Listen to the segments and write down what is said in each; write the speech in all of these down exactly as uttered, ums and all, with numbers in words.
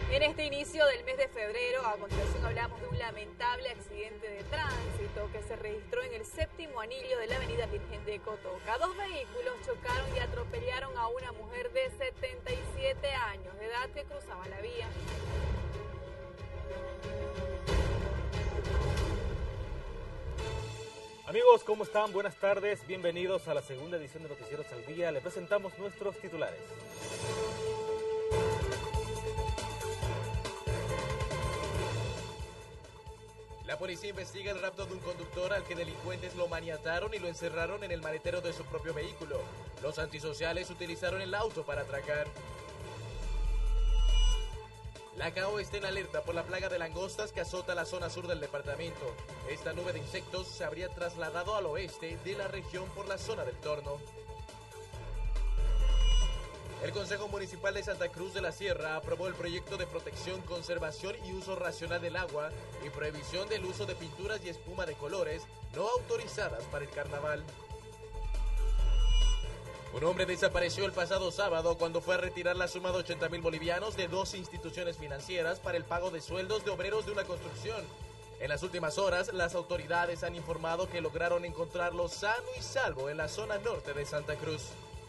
En este inicio del mes de febrero, a continuación hablamos de un lamentable accidente de tránsito que se registró en el séptimo anillo de la avenida Virgen de Cotoca. Dos vehículos chocaron y atropellaron a una mujer de setenta y siete años de edad que cruzaba la vía. Amigos, ¿cómo están? Buenas tardes, bienvenidos a la segunda edición de Noticieros al Día. Le presentamos nuestros titulares. La policía investiga el rapto de un conductor al que delincuentes lo maniataron y lo encerraron en el maletero de su propio vehículo. Los antisociales utilizaron el auto para atracar. La C A O está en alerta por la plaga de langostas que azota la zona sur del departamento. Esta nube de insectos se habría trasladado al oeste de la región por la zona del Torno. El Consejo Municipal de Santa Cruz de la Sierra aprobó el proyecto de protección, conservación y uso racional del agua y prohibición del uso de pinturas y espuma de colores no autorizadas para el carnaval. Un hombre desapareció el pasado sábado cuando fue a retirar la suma de ochenta mil bolivianos de dos instituciones financieras para el pago de sueldos de obreros de una construcción. En las últimas horas, las autoridades han informado que lograron encontrarlo sano y salvo en la zona norte de Santa Cruz.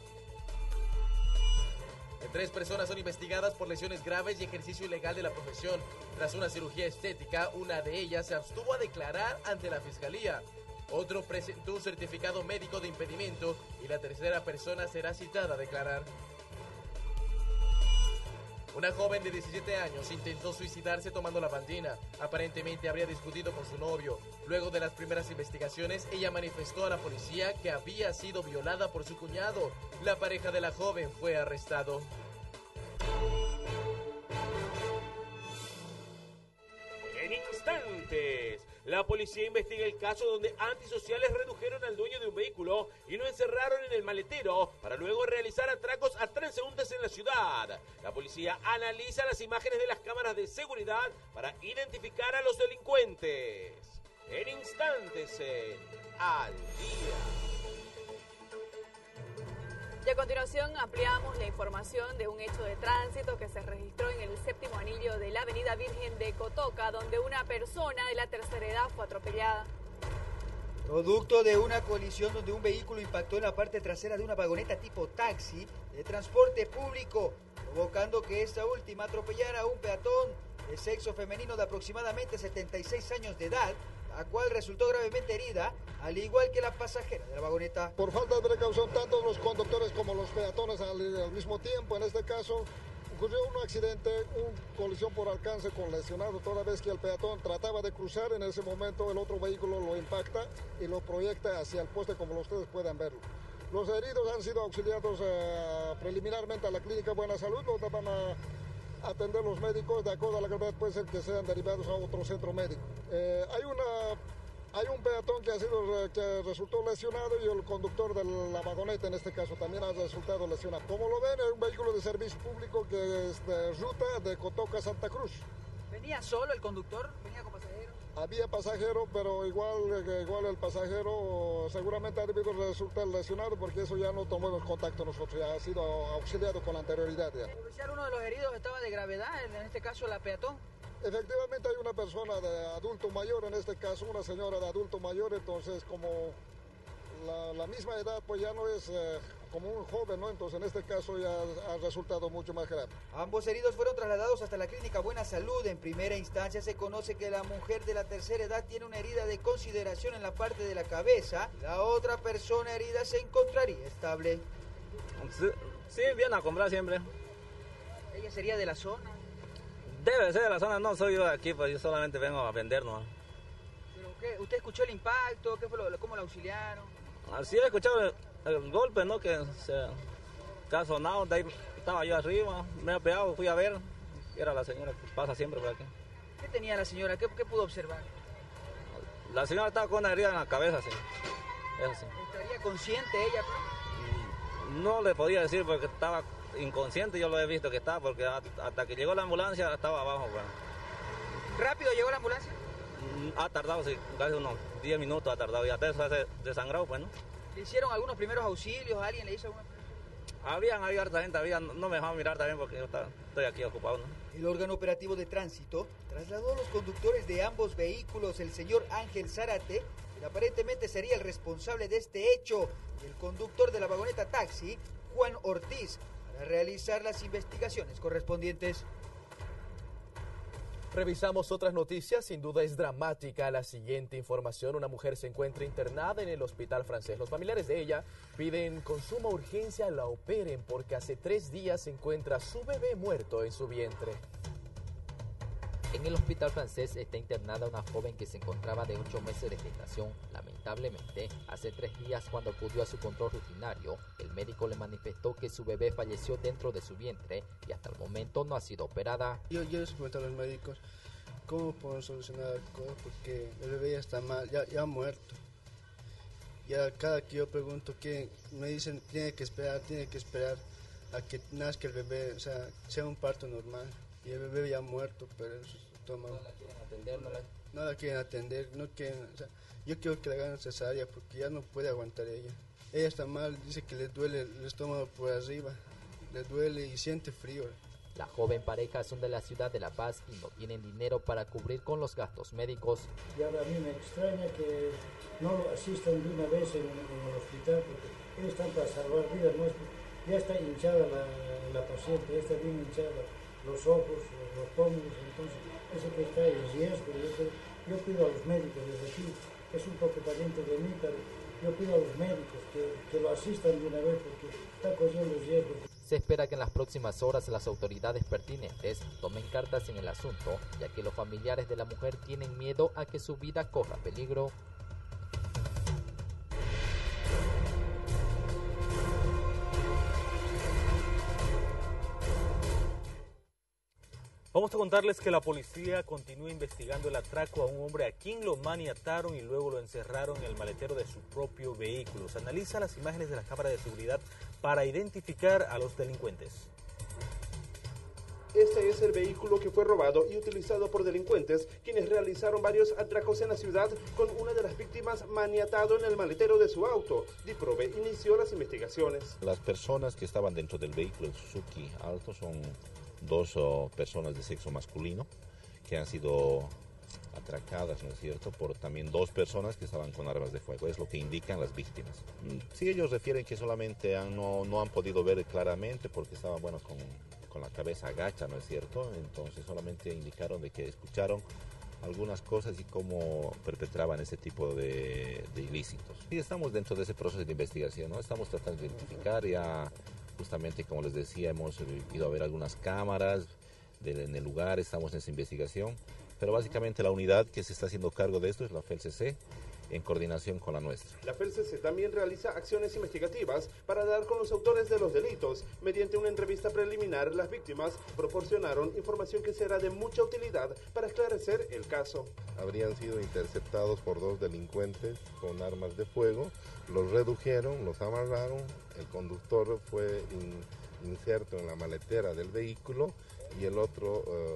Tres personas son investigadas por lesiones graves y ejercicio ilegal de la profesión. Tras una cirugía estética, una de ellas se abstuvo a declarar ante la fiscalía. Otro presentó un certificado médico de impedimento y la tercera persona será citada a declarar. Una joven de diecisiete años intentó suicidarse tomando lavandina. Aparentemente habría discutido con su novio. Luego de las primeras investigaciones, ella manifestó a la policía que había sido violada por su cuñado. La pareja de la joven fue arrestado. En instantes, la policía investiga el caso donde antisociales redujeron al dueño de un vehículo y lo encerraron en el maletero para luego realizar atracos a transeúntes en la ciudad. La policía analiza las imágenes de las cámaras de seguridad para identificar a los delincuentes. En instantes, en Al Día. Y a continuación ampliamos la información de un hecho de tránsito que se registró en el séptimo anillo de la avenida Virgen de Cotoca, donde una persona de la tercera edad fue atropellada. Producto de una colisión donde un vehículo impactó en la parte trasera de una vagoneta tipo taxi de transporte público, provocando que esta última atropellara a un peatón de sexo femenino de aproximadamente setenta y seis años de edad, la cual resultó gravemente herida, al igual que la pasajera de la vagoneta. Por falta de precaución, tanto los conductores como los peatones al, al mismo tiempo, en este caso, ocurrió un accidente, una colisión por alcance con lesionado, toda vez que el peatón trataba de cruzar. En ese momento el otro vehículo lo impacta y lo proyecta hacia el poste, como ustedes pueden verlo. Los heridos han sido auxiliados uh, preliminarmente a la clínica Buena Salud, donde van a atender los médicos. De acuerdo a la gravedad puede ser que sean derivados a otro centro médico. Eh, hay una hay un peatón que ha sido que resultó lesionado y el conductor de la vagoneta en este caso también ha resultado lesionado. Como lo ven, es un vehículo de servicio público que es de ruta de Cotoca a Santa Cruz. ¿Venía solo el conductor? ¿Venía con pasajero? Había pasajero, pero igual, igual el pasajero seguramente ha debido resultar lesionado porque eso ya no tomamos contacto nosotros, ya ha sido auxiliado con anterioridad. Ya. Oficial, uno de los heridos estaba de gravedad, en este caso la peatón. Efectivamente hay una persona de adulto mayor, en este caso una señora de adulto mayor, entonces como la, la misma edad pues ya no es eh, como un joven, ¿no? Entonces en este caso ya ha resultado mucho más grave. Ambos heridos fueron trasladados hasta la clínica Buena Salud. En primera instancia se conoce que la mujer de la tercera edad tiene una herida de consideración en la parte de la cabeza. La otra persona herida se encontraría estable. Sí, sí, viene a comprar siempre. ¿Ella sería de la zona? Debe ser de la zona, no soy yo de aquí, pues yo solamente vengo a vender, ¿no? ¿Pero qué? ¿Usted escuchó el impacto? ¿Qué fue lo, ¿Cómo lo auxiliaron? Así he escuchado el, el golpe, ¿no? Que se que ha sonado, de ahí estaba yo arriba, me ha pegado, fui a ver, era la señora que pasa siempre por aquí. ¿Qué tenía la señora? ¿Qué, qué pudo observar? La señora estaba con una herida en la cabeza, sí. Eso sí. ¿Estaría consciente ella? No le podía decir porque estaba inconsciente, yo lo he visto que estaba, porque hasta que llegó la ambulancia estaba abajo. Bueno. ¿Rápido llegó la ambulancia? Ha tardado, sí, casi unos diez minutos ha tardado, y hasta eso hace desangrado, pues, ¿no? ¿Le hicieron algunos primeros auxilios? ¿Alguien le hizo algunos? Habían, había harta gente, había, no me dejaban mirar también porque yo estaba, estoy aquí ocupado, ¿no? El órgano operativo de tránsito trasladó a los conductores de ambos vehículos, el señor Ángel Zárate, que aparentemente sería el responsable de este hecho, y el conductor de la vagoneta taxi, Juan Ortiz, para realizar las investigaciones correspondientes. Revisamos otras noticias, sin duda es dramática la siguiente información. Una mujer se encuentra internada en el hospital francés. Los familiares de ella piden con suma urgencia la operen porque hace tres días se encuentra su bebé muerto en su vientre. En el hospital francés está internada una joven que se encontraba de ocho meses de gestación. Lamentablemente, hace tres días cuando acudió a su control rutinario, el médico le manifestó que su bebé falleció dentro de su vientre y hasta el momento no ha sido operada. Yo, yo les pregunto a los médicos cómo pueden solucionar el cosa porque el bebé ya está mal, ya, ya ha muerto. Ya cada que yo pregunto que me dicen tiene que esperar, tiene que esperar a que nazca el bebé, o sea, sea un parto normal. Y el bebé ya ha muerto, pero eso toma... ¿No la quieren atender? No la, no la quieren atender, no quieren... O sea, yo quiero que la hagan cesárea porque ya no puede aguantar ella. Ella está mal, dice que le duele el estómago por arriba, le duele y siente frío. La joven pareja son de la ciudad de La Paz y no tienen dinero para cubrir con los gastos médicos. Y ahora a mí me extraña que no lo asistan de una vez en, en el hospital porque ellos están para salvar vidas nuestras. Ya está hinchada la, la paciente, ya está bien hinchada. Los ojos, los pómulos, entonces eso que está en riesgo. Yo, yo pido a los médicos desde aquí, es un poco pariente de mí, pero yo pido a los médicos que, que lo asistan de una vez porque está corriendo riesgo. Se espera que en las próximas horas las autoridades pertinentes tomen cartas en el asunto, ya que los familiares de la mujer tienen miedo a que su vida corra peligro. Vamos a contarles que la policía continúa investigando el atraco a un hombre a quien lo maniataron y luego lo encerraron en el maletero de su propio vehículo. Se analiza las imágenes de la cámara de seguridad para identificar a los delincuentes. Este es el vehículo que fue robado y utilizado por delincuentes, quienes realizaron varios atracos en la ciudad con una de las víctimas maniatado en el maletero de su auto. DIPROVE inició las investigaciones. Las personas que estaban dentro del vehículo de Suzuki Alto son dos oh, personas de sexo masculino que han sido atracadas, ¿no es cierto?, por también dos personas que estaban con armas de fuego. Es lo que indican las víctimas. Sí, ellos refieren que solamente han, no, no han podido ver claramente porque estaban, bueno, con, con la cabeza agacha, ¿no es cierto? Entonces solamente indicaron de que escucharon algunas cosas y cómo perpetraban ese tipo de, de ilícitos. Y estamos dentro de ese proceso de investigación, ¿no? Estamos tratando de identificar ya... Justamente, como les decía, hemos ido a ver algunas cámaras de, en el lugar, estamos en esa investigación, pero básicamente la unidad que se está haciendo cargo de esto es la F E L C C, en coordinación con la nuestra. La F E L C C también realiza acciones investigativas para dar con los autores de los delitos. Mediante una entrevista preliminar, las víctimas proporcionaron información que será de mucha utilidad para esclarecer el caso. Habrían sido interceptados por dos delincuentes con armas de fuego, los redujeron, los amarraron, el conductor fue in, inserto en la maletera del vehículo y el otro,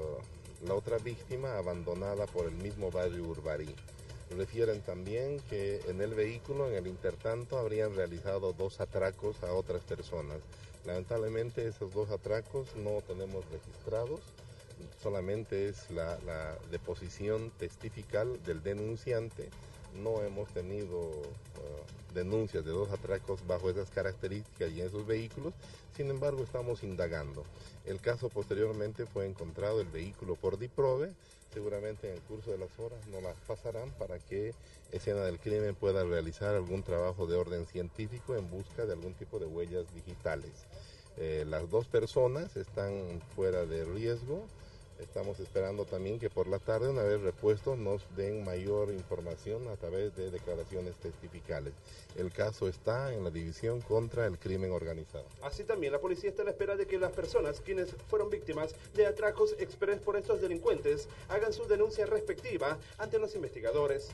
uh, la otra víctima abandonada por el mismo barrio Urbarí. Refieren también que en el vehículo, en el intertanto, habrían realizado dos atracos a otras personas. Lamentablemente esos dos atracos no tenemos registrados, solamente es la, la deposición testifical del denunciante. No hemos tenido uh, denuncias de dos atracos bajo esas características y en esos vehículos, sin embargo estamos indagando. El caso posteriormente fue encontrado el vehículo por DIPROVE, seguramente en el curso de las horas nos las pasarán para que escena del crimen pueda realizar algún trabajo de orden científico en busca de algún tipo de huellas digitales. Eh, las dos personas están fuera de riesgo. Estamos esperando también que por la tarde, una vez repuestos, nos den mayor información a través de declaraciones testificales. El caso está en la División contra el Crimen Organizado. Así también la policía está a la espera de que las personas quienes fueron víctimas de atracos express por estos delincuentes hagan su denuncia respectiva ante los investigadores.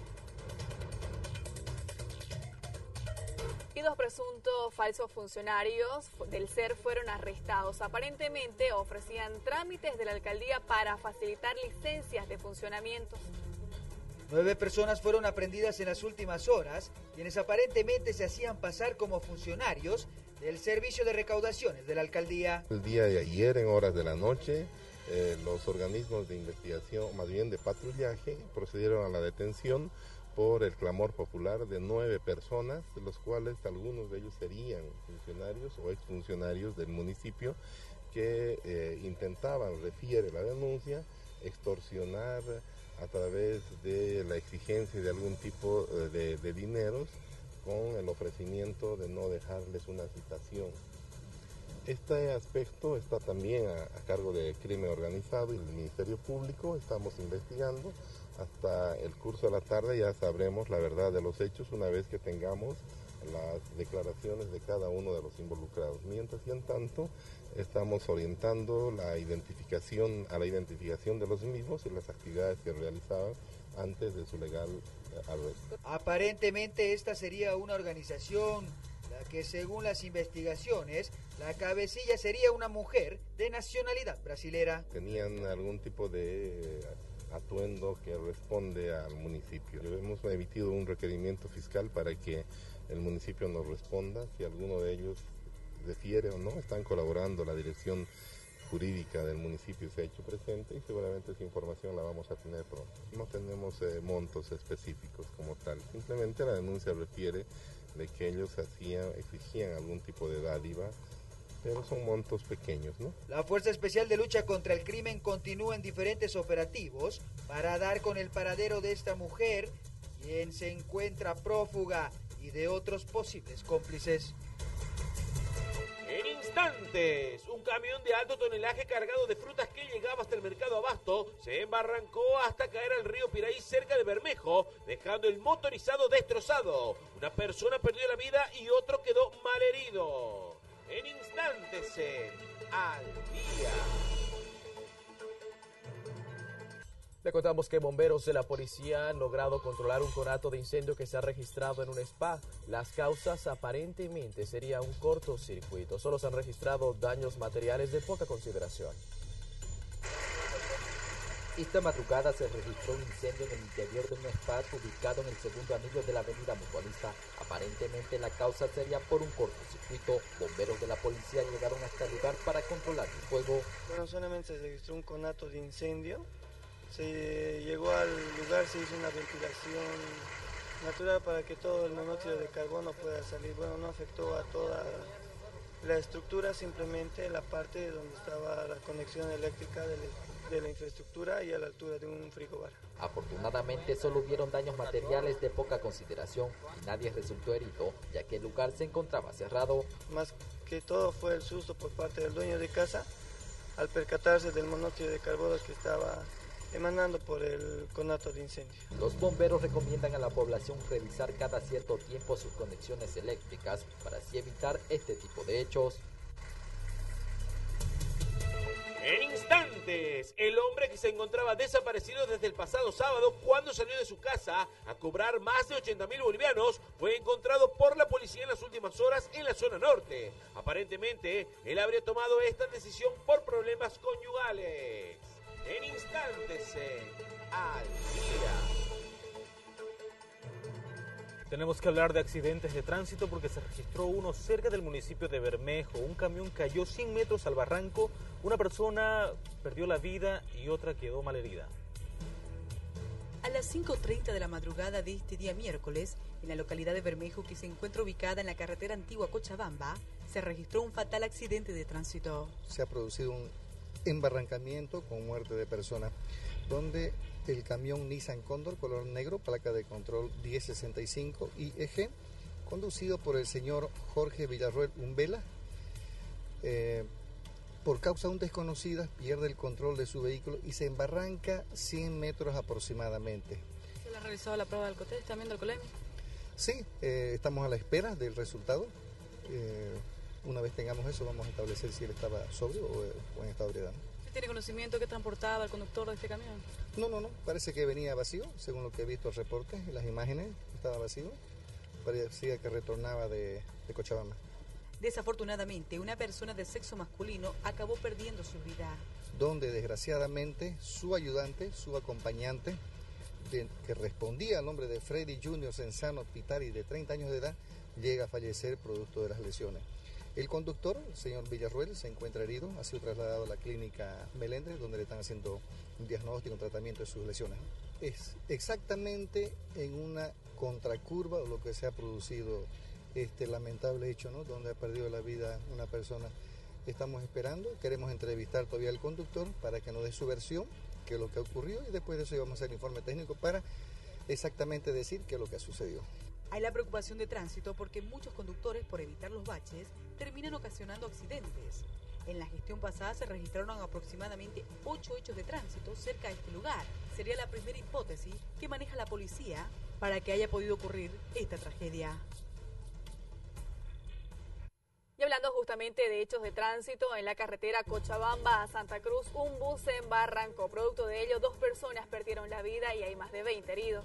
Y dos presuntos falsos funcionarios del S E R fueron arrestados. Aparentemente ofrecían trámites de la alcaldía para facilitar licencias de funcionamiento. Nueve personas fueron aprendidas en las últimas horas, quienes aparentemente se hacían pasar como funcionarios del Servicio de Recaudaciones de la Alcaldía. El día de ayer, en horas de la noche, eh, los organismos de investigación, más bien de patrullaje, procedieron a la detención por el clamor popular de nueve personas, de los cuales algunos de ellos serían funcionarios o exfuncionarios del municipio que eh, intentaban, refiere la denuncia, extorsionar a través de la exigencia de algún tipo de, de dineros con el ofrecimiento de no dejarles una citación. Este aspecto está también a, a cargo de crimen organizado y del Ministerio Público. Estamos investigando. Hasta el curso de la tarde ya sabremos la verdad de los hechos una vez que tengamos las declaraciones de cada uno de los involucrados. Mientras y en tanto, estamos orientando la identificación a la identificación de los mismos y las actividades que realizaban antes de su legal arresto. Aparentemente esta sería una organización la que, según las investigaciones, la cabecilla sería una mujer de nacionalidad brasilera. Tenían algún tipo de atuendo que responde al municipio. Hemos emitido un requerimiento fiscal para que el municipio nos responda si alguno de ellos refiere o no. Están colaborando, la dirección jurídica del municipio se ha hecho presente y seguramente esa información la vamos a tener pronto. No tenemos eh, montos específicos como tal, simplemente la denuncia refiere de que ellos hacían, exigían algún tipo de dádiva, pero son montos pequeños, ¿no? La Fuerza Especial de Lucha contra el Crimen continúa en diferentes operativos para dar con el paradero de esta mujer, quien se encuentra prófuga, y de otros posibles cómplices. En instantes, un camión de alto tonelaje cargado de frutas que llegaba hasta el mercado Abasto se embarrancó hasta caer al río Piraí cerca de Bermejo, dejando el motorizado destrozado. Una persona perdió la vida y otro quedó malherido. En instantes, en Al Día. Le contamos que bomberos de la policía han logrado controlar un conato de incendio que se ha registrado en un spa. Las causas aparentemente sería un cortocircuito. Solo se han registrado daños materiales de poca consideración. Esta madrugada se registró un incendio en el interior de un spa ubicado en el segundo anillo de la avenida Mutualista. Aparentemente la causa sería por un cortocircuito. Bomberos de la policía llegaron hasta el lugar para controlar el fuego. Bueno, solamente se registró un conato de incendio. Se llegó al lugar, se hizo una ventilación natural para que todo el monóxido de carbono pueda salir. Bueno, no afectó a toda la estructura, simplemente la parte donde estaba la conexión eléctrica de la, de la infraestructura y a la altura de un frigobar. Afortunadamente solo hubieron daños materiales de poca consideración y nadie resultó herido, ya que el lugar se encontraba cerrado. Más que todo fue el susto por parte del dueño de casa al percatarse del monóxido de carbono que estaba emanando por el conato de incendio. Los bomberos recomiendan a la población revisar cada cierto tiempo sus conexiones eléctricas para así evitar este tipo de hechos. En instantes, el hombre que se encontraba desaparecido desde el pasado sábado cuando salió de su casa a cobrar más de ochenta mil bolivianos fue encontrado por la policía en las últimas horas en la zona norte. Aparentemente, él habría tomado esta decisión por problemas conyugales. En instantes, en Al Día. Tenemos que hablar de accidentes de tránsito porque se registró uno cerca del municipio de Bermejo. Un camión cayó cien metros al barranco, una persona perdió la vida y otra quedó malherida. A las cinco treinta de la madrugada de este día miércoles, en la localidad de Bermejo, que se encuentra ubicada en la carretera antigua Cochabamba, se registró un fatal accidente de tránsito. Se ha producido un embarrancamiento con muerte de persona, donde el camión Nissan Cóndor color negro, placa de control diez sesenta y cinco I E G, conducido por el señor Jorge Villarroel Umbela, eh, por causa aún desconocida, pierde el control de su vehículo y se embarranca cien metros aproximadamente. ¿Se le ha realizado la prueba del alcotest también del alcoholemia? Sí, eh, estamos a la espera del resultado. Eh, Una vez tengamos eso, vamos a establecer si él estaba sobrio o, o en estado de ebriedad. ¿Usted tiene conocimiento que transportaba el conductor de este camión? No, no, no. Parece que venía vacío, según lo que he visto el reporte y las imágenes, estaba vacío. Parecía que retornaba de, de Cochabamba. Desafortunadamente, una persona de sexo masculino acabó perdiendo su vida. Donde, desgraciadamente, su ayudante, su acompañante, de, que respondía al nombre de Freddy Junior Senzano Pitari, de treinta años de edad, llega a fallecer producto de las lesiones. El conductor, el señor Villarruel, se encuentra herido, ha sido trasladado a la clínica Melendres, donde le están haciendo un diagnóstico, un tratamiento de sus lesiones. Es exactamente en una contracurva lo que se ha producido este lamentable hecho, ¿no? Donde ha perdido la vida una persona. Estamos esperando, queremos entrevistar todavía al conductor para que nos dé su versión, qué es lo que ha ocurrido, y después de eso íbamos a hacer el informe técnico para exactamente decir qué es lo que ha sucedido. Hay la preocupación de tránsito porque muchos conductores, por evitar los baches, terminan ocasionando accidentes. En la gestión pasada se registraron aproximadamente ocho hechos de tránsito cerca de este lugar. Sería la primera hipótesis que maneja la policía para que haya podido ocurrir esta tragedia. Y hablando justamente de hechos de tránsito, en la carretera Cochabamba a Santa Cruz, un bus se embarrancó. Producto de ello, dos personas perdieron la vida y hay más de veinte heridos.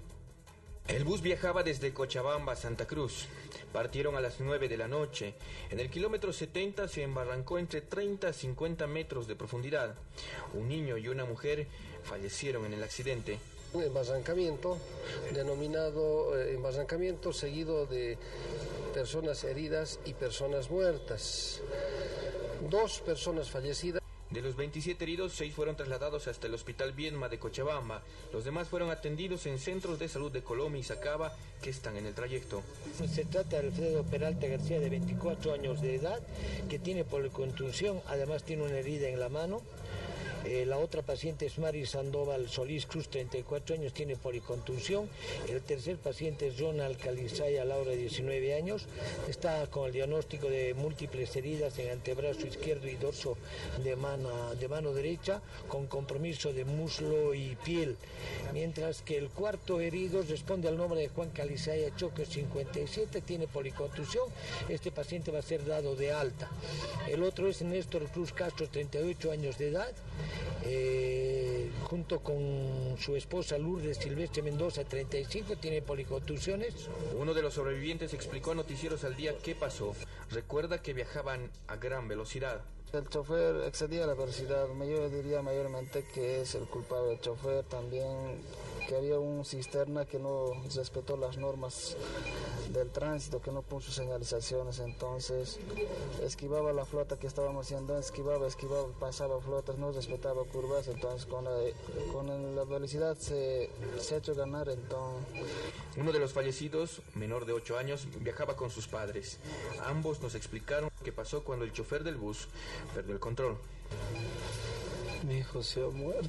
El bus viajaba desde Cochabamba a Santa Cruz. Partieron a las nueve de la noche. En el kilómetro setenta se embarrancó entre treinta a cincuenta metros de profundidad. Un niño y una mujer fallecieron en el accidente. Un embarrancamiento, denominado eh, embarrancamiento seguido de personas heridas y personas muertas. Dos personas fallecidas. De los veintisiete heridos, seis fueron trasladados hasta el Hospital Viedma de Cochabamba. Los demás fueron atendidos en centros de salud de Coloma y Sacaba, que están en el trayecto. Se trata de Alfredo Peralta García, de veinticuatro años de edad, que tiene policontusión, además tiene una herida en la mano. Eh, la otra paciente es Mari Sandoval Solís Cruz, treinta y cuatro años, tiene policontusión. El tercer paciente es Ronald Calizaya Laura, diecinueve años. Está con el diagnóstico de múltiples heridas en antebrazo izquierdo y dorso de mano, de mano derecha, con compromiso de muslo y piel. Mientras que el cuarto herido responde al nombre de Juan Calizaya Choque, cincuenta y siete, tiene policontusión. Este paciente va a ser dado de alta. El otro es Néstor Cruz Castro, treinta y ocho años de edad. Eh, junto con su esposa Lourdes Silvestre Mendoza, treinta y cinco, tiene policontusiones. Uno de los sobrevivientes explicó a Noticieros al Día qué pasó. Recuerda que viajaban a gran velocidad. El chofer excedía la velocidad, yo diría mayormente que es el culpable del chofer, también que había un cisterna que no respetó las normas del tránsito, que no puso señalizaciones, entonces esquivaba la flota que estábamos haciendo, esquivaba, esquivaba, pasaba flotas, no respetaba curvas, entonces con la, con la velocidad se, se ha hecho ganar, entonces... Uno de los fallecidos, menor de ocho años, viajaba con sus padres. Ambos nos explicaron qué pasó cuando el chofer del bus perdió el control. Mi hijo se ha muerto.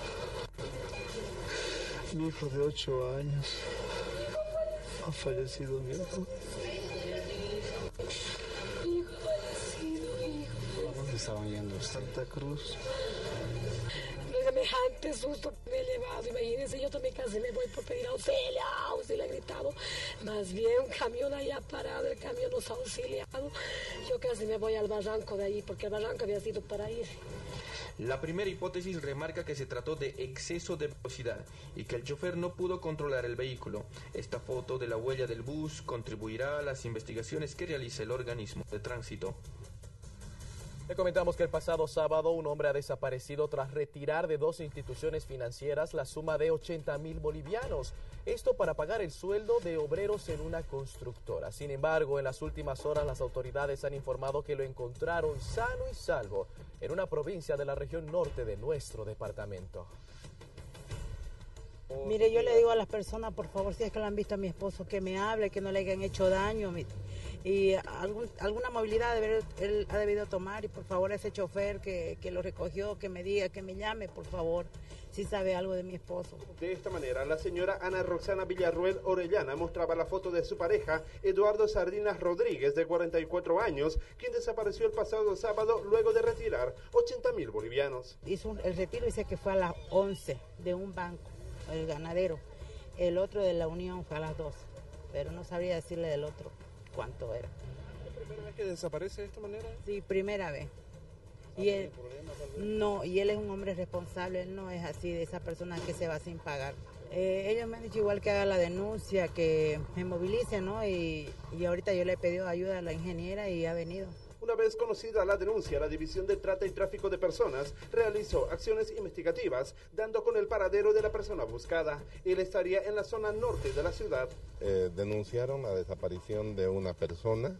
Mi hijo de ocho años. Ha fallecido mi hijo. Hijo fallecido, hijo. ¿A dónde estaban yendo? Santa Cruz. Semejante susto que me he llevado, imagínense, yo también casi me voy por pedir auxilio, auxilio, he gritado, más bien un camión ahí ha parado, el camión nos ha auxiliado, yo casi me voy al barranco de ahí, porque el barranco había sido para ir. La primera hipótesis remarca que se trató de exceso de velocidad y que el chofer no pudo controlar el vehículo. Esta foto de la huella del bus contribuirá a las investigaciones que realiza el organismo de tránsito. Le comentamos que el pasado sábado un hombre ha desaparecido tras retirar de dos instituciones financieras la suma de ochenta mil bolivianos. Esto para pagar el sueldo de obreros en una constructora. Sin embargo, en las últimas horas las autoridades han informado que lo encontraron sano y salvo en una provincia de la región norte de nuestro departamento. Mire, yo le digo a las personas, por favor, si es que lo han visto a mi esposo, que me hable, que no le hayan hecho daño. Y algún, alguna movilidad debe, él ha debido tomar. Y por favor, a ese chofer que, que lo recogió, que me diga, que me llame, por favor, si sabe algo de mi esposo. De esta manera, la señora Ana Roxana Villarruel Orellana mostraba la foto de su pareja, Eduardo Sardinas Rodríguez, de cuarenta y cuatro años, quien desapareció el pasado sábado luego de retirar ochenta mil bolivianos. Hizo un, el retiro dice que fue a las once de un banco, el ganadero. El otro de la Unión fue a las dos, pero no sabría decirle del otro cuánto era. ¿Es la primera vez que desaparece de esta manera? Sí, primera vez. Y él, no, y él es un hombre responsable, él no es así de esa persona que se va sin pagar. Eh, ellos me han dicho igual que haga la denuncia, que me movilice, ¿no? Y, y ahorita yo le he pedido ayuda a la ingeniera y ha venido. Una vez conocida la denuncia, la División de Trata y Tráfico de Personas realizó acciones investigativas, dando con el paradero de la persona buscada. Él estaría en la zona norte de la ciudad. Eh, denunciaron la desaparición de una persona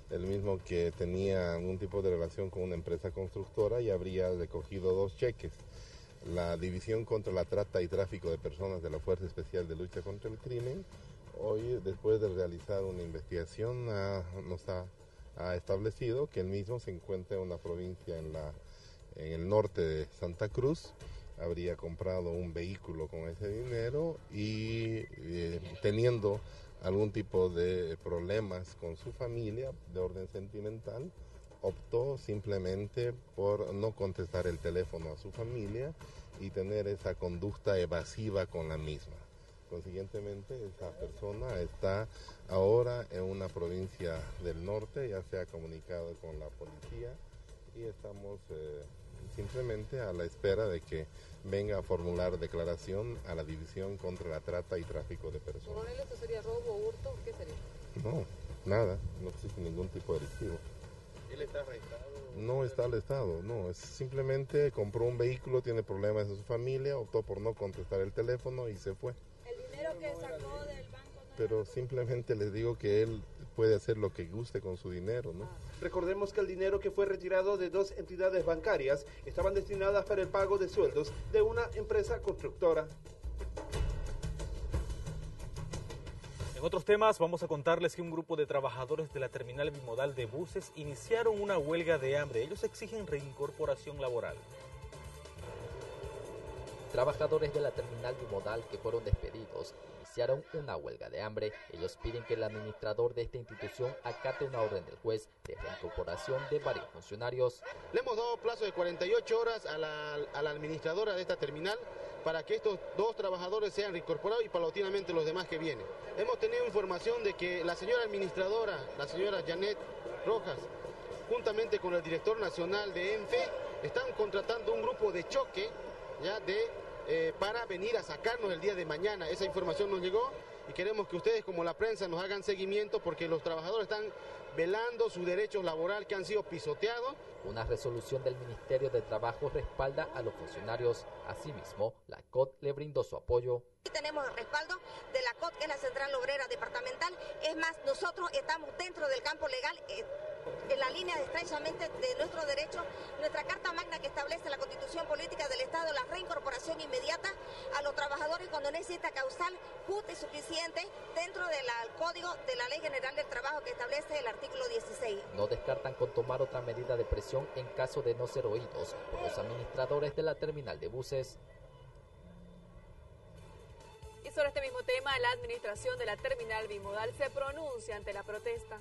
el mismo que tenía algún tipo de relación con una empresa constructora y habría recogido dos cheques. La División contra la Trata y Tráfico de Personas de la Fuerza Especial de Lucha contra el Crimen, hoy, después de realizar una investigación, ha, nos ha, ha establecido que el mismo se encuentra en una provincia en, la, en el norte de Santa Cruz. Habría comprado un vehículo con ese dinero y eh, teniendo algún tipo de problemas con su familia de orden sentimental, optó simplemente por no contestar el teléfono a su familia y tener esa conducta evasiva con la misma. Consiguientemente, esa persona está ahora en una provincia del norte, ya se ha comunicado con la policía y estamos eh, simplemente a la espera de que venga a formular declaración a la División contra la Trata y Tráfico de Personas. ¿Coronel, esto sería robo o hurto? ¿Qué sería? No, nada, no existe ningún tipo de delictivo. ¿Él está arrestado? No está arrestado, no, es simplemente compró un vehículo, tiene problemas en su familia, optó por no contestar el teléfono y se fue. ¿El dinero que sacó del banco? Pero simplemente les digo que él puede hacer lo que guste con su dinero, ¿no? Recordemos que el dinero que fue retirado de dos entidades bancarias estaban destinadas para el pago de sueldos de una empresa constructora. En otros temas, vamos a contarles que un grupo de trabajadores de la terminal bimodal de buses iniciaron una huelga de hambre. Ellos exigen reincorporación laboral. Trabajadores de la terminal bimodal que fueron despedidos iniciaron una huelga de hambre. Ellos piden que el administrador de esta institución acate una orden del juez de reincorporación de varios funcionarios. Le hemos dado plazo de cuarenta y ocho horas a la, a la administradora de esta terminal para que estos dos trabajadores sean reincorporados y paulatinamente los demás que vienen. Hemos tenido información de que la señora administradora, la señora Janet Rojas, juntamente con el director nacional de ENFE, están contratando un grupo de choque ya de eh, para venir a sacarnos el día de mañana. Esa información nos llegó y queremos que ustedes como la prensa nos hagan seguimiento porque los trabajadores están velando sus derechos laborales que han sido pisoteados. Una resolución del Ministerio de Trabajo respalda a los funcionarios. Asimismo, la C O T le brindó su apoyo. Tenemos el respaldo de la C O T, que es la Central Obrera Departamental. Es más, nosotros estamos dentro del campo legal, eh, en la línea de estrechamente de nuestros derechos. Nuestra Carta Magna que establece la Constitución Política del Estado, la reincorporación inmediata a los trabajadores cuando no exista causal justa y suficiente dentro del Código de la Ley General del Trabajo que establece el artículo dieciséis. No descartan con tomar otra medida de presión en caso de no ser oídos por los administradores de la terminal de buses. Y sobre este mismo tema, la administración de la terminal bimodal se pronuncia ante la protesta.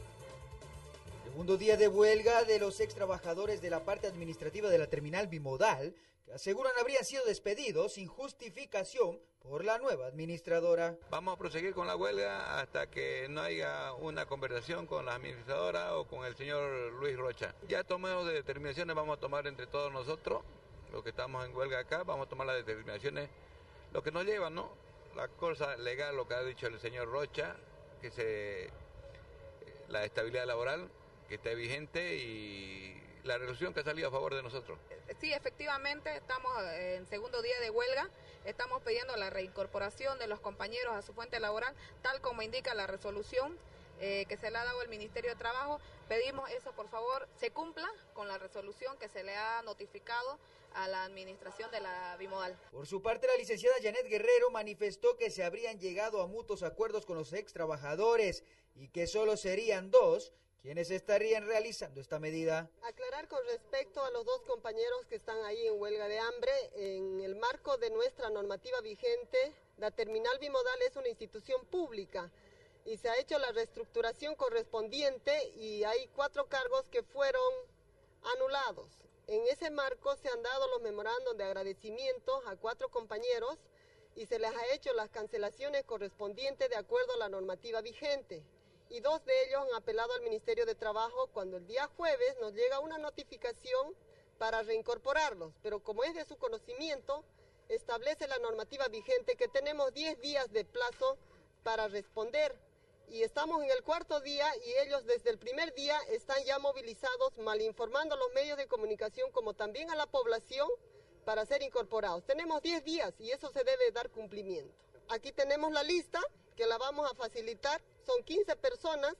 Segundo día de huelga de los ex trabajadores de la parte administrativa de la terminal bimodal, que aseguran habrían sido despedidos sin justificación por la nueva administradora. Vamos a proseguir con la huelga hasta que no haya una conversación con la administradora o con el señor Luis Rocha. Ya tomamos de determinaciones, vamos a tomar entre todos nosotros, los que estamos en huelga acá, vamos a tomar las determinaciones, lo que nos lleva, ¿no? La cosa legal, lo que ha dicho el señor Rocha, que se la estabilidad laboral, que esté vigente y la resolución que ha salido a favor de nosotros. Sí, efectivamente, estamos en segundo día de huelga, estamos pidiendo la reincorporación de los compañeros a su fuente laboral, tal como indica la resolución eh, que se le ha dado al Ministerio de Trabajo. Pedimos eso, por favor, se cumpla con la resolución que se le ha notificado a la administración de la bimodal. Por su parte, la licenciada Janet Guerrero manifestó que se habrían llegado a mutuos acuerdos con los ex trabajadores y que solo serían dos quienes estarían realizando esta medida. Aclarar con respecto a los dos compañeros que están ahí en huelga de hambre, en el marco de nuestra normativa vigente, la terminal bimodal es una institución pública y se ha hecho la reestructuración correspondiente y hay cuatro cargos que fueron anulados. En ese marco se han dado los memorandos de agradecimiento a cuatro compañeros y se les ha hecho las cancelaciones correspondientes de acuerdo a la normativa vigente. Y dos de ellos han apelado al Ministerio de Trabajo cuando el día jueves nos llega una notificación para reincorporarlos. Pero como es de su conocimiento, establece la normativa vigente que tenemos diez días de plazo para responder. Y estamos en el cuarto día y ellos desde el primer día están ya movilizados, malinformando a los medios de comunicación como también a la población para ser incorporados. Tenemos diez días y eso se debe dar cumplimiento. Aquí tenemos la lista que la vamos a facilitar. Son quince personas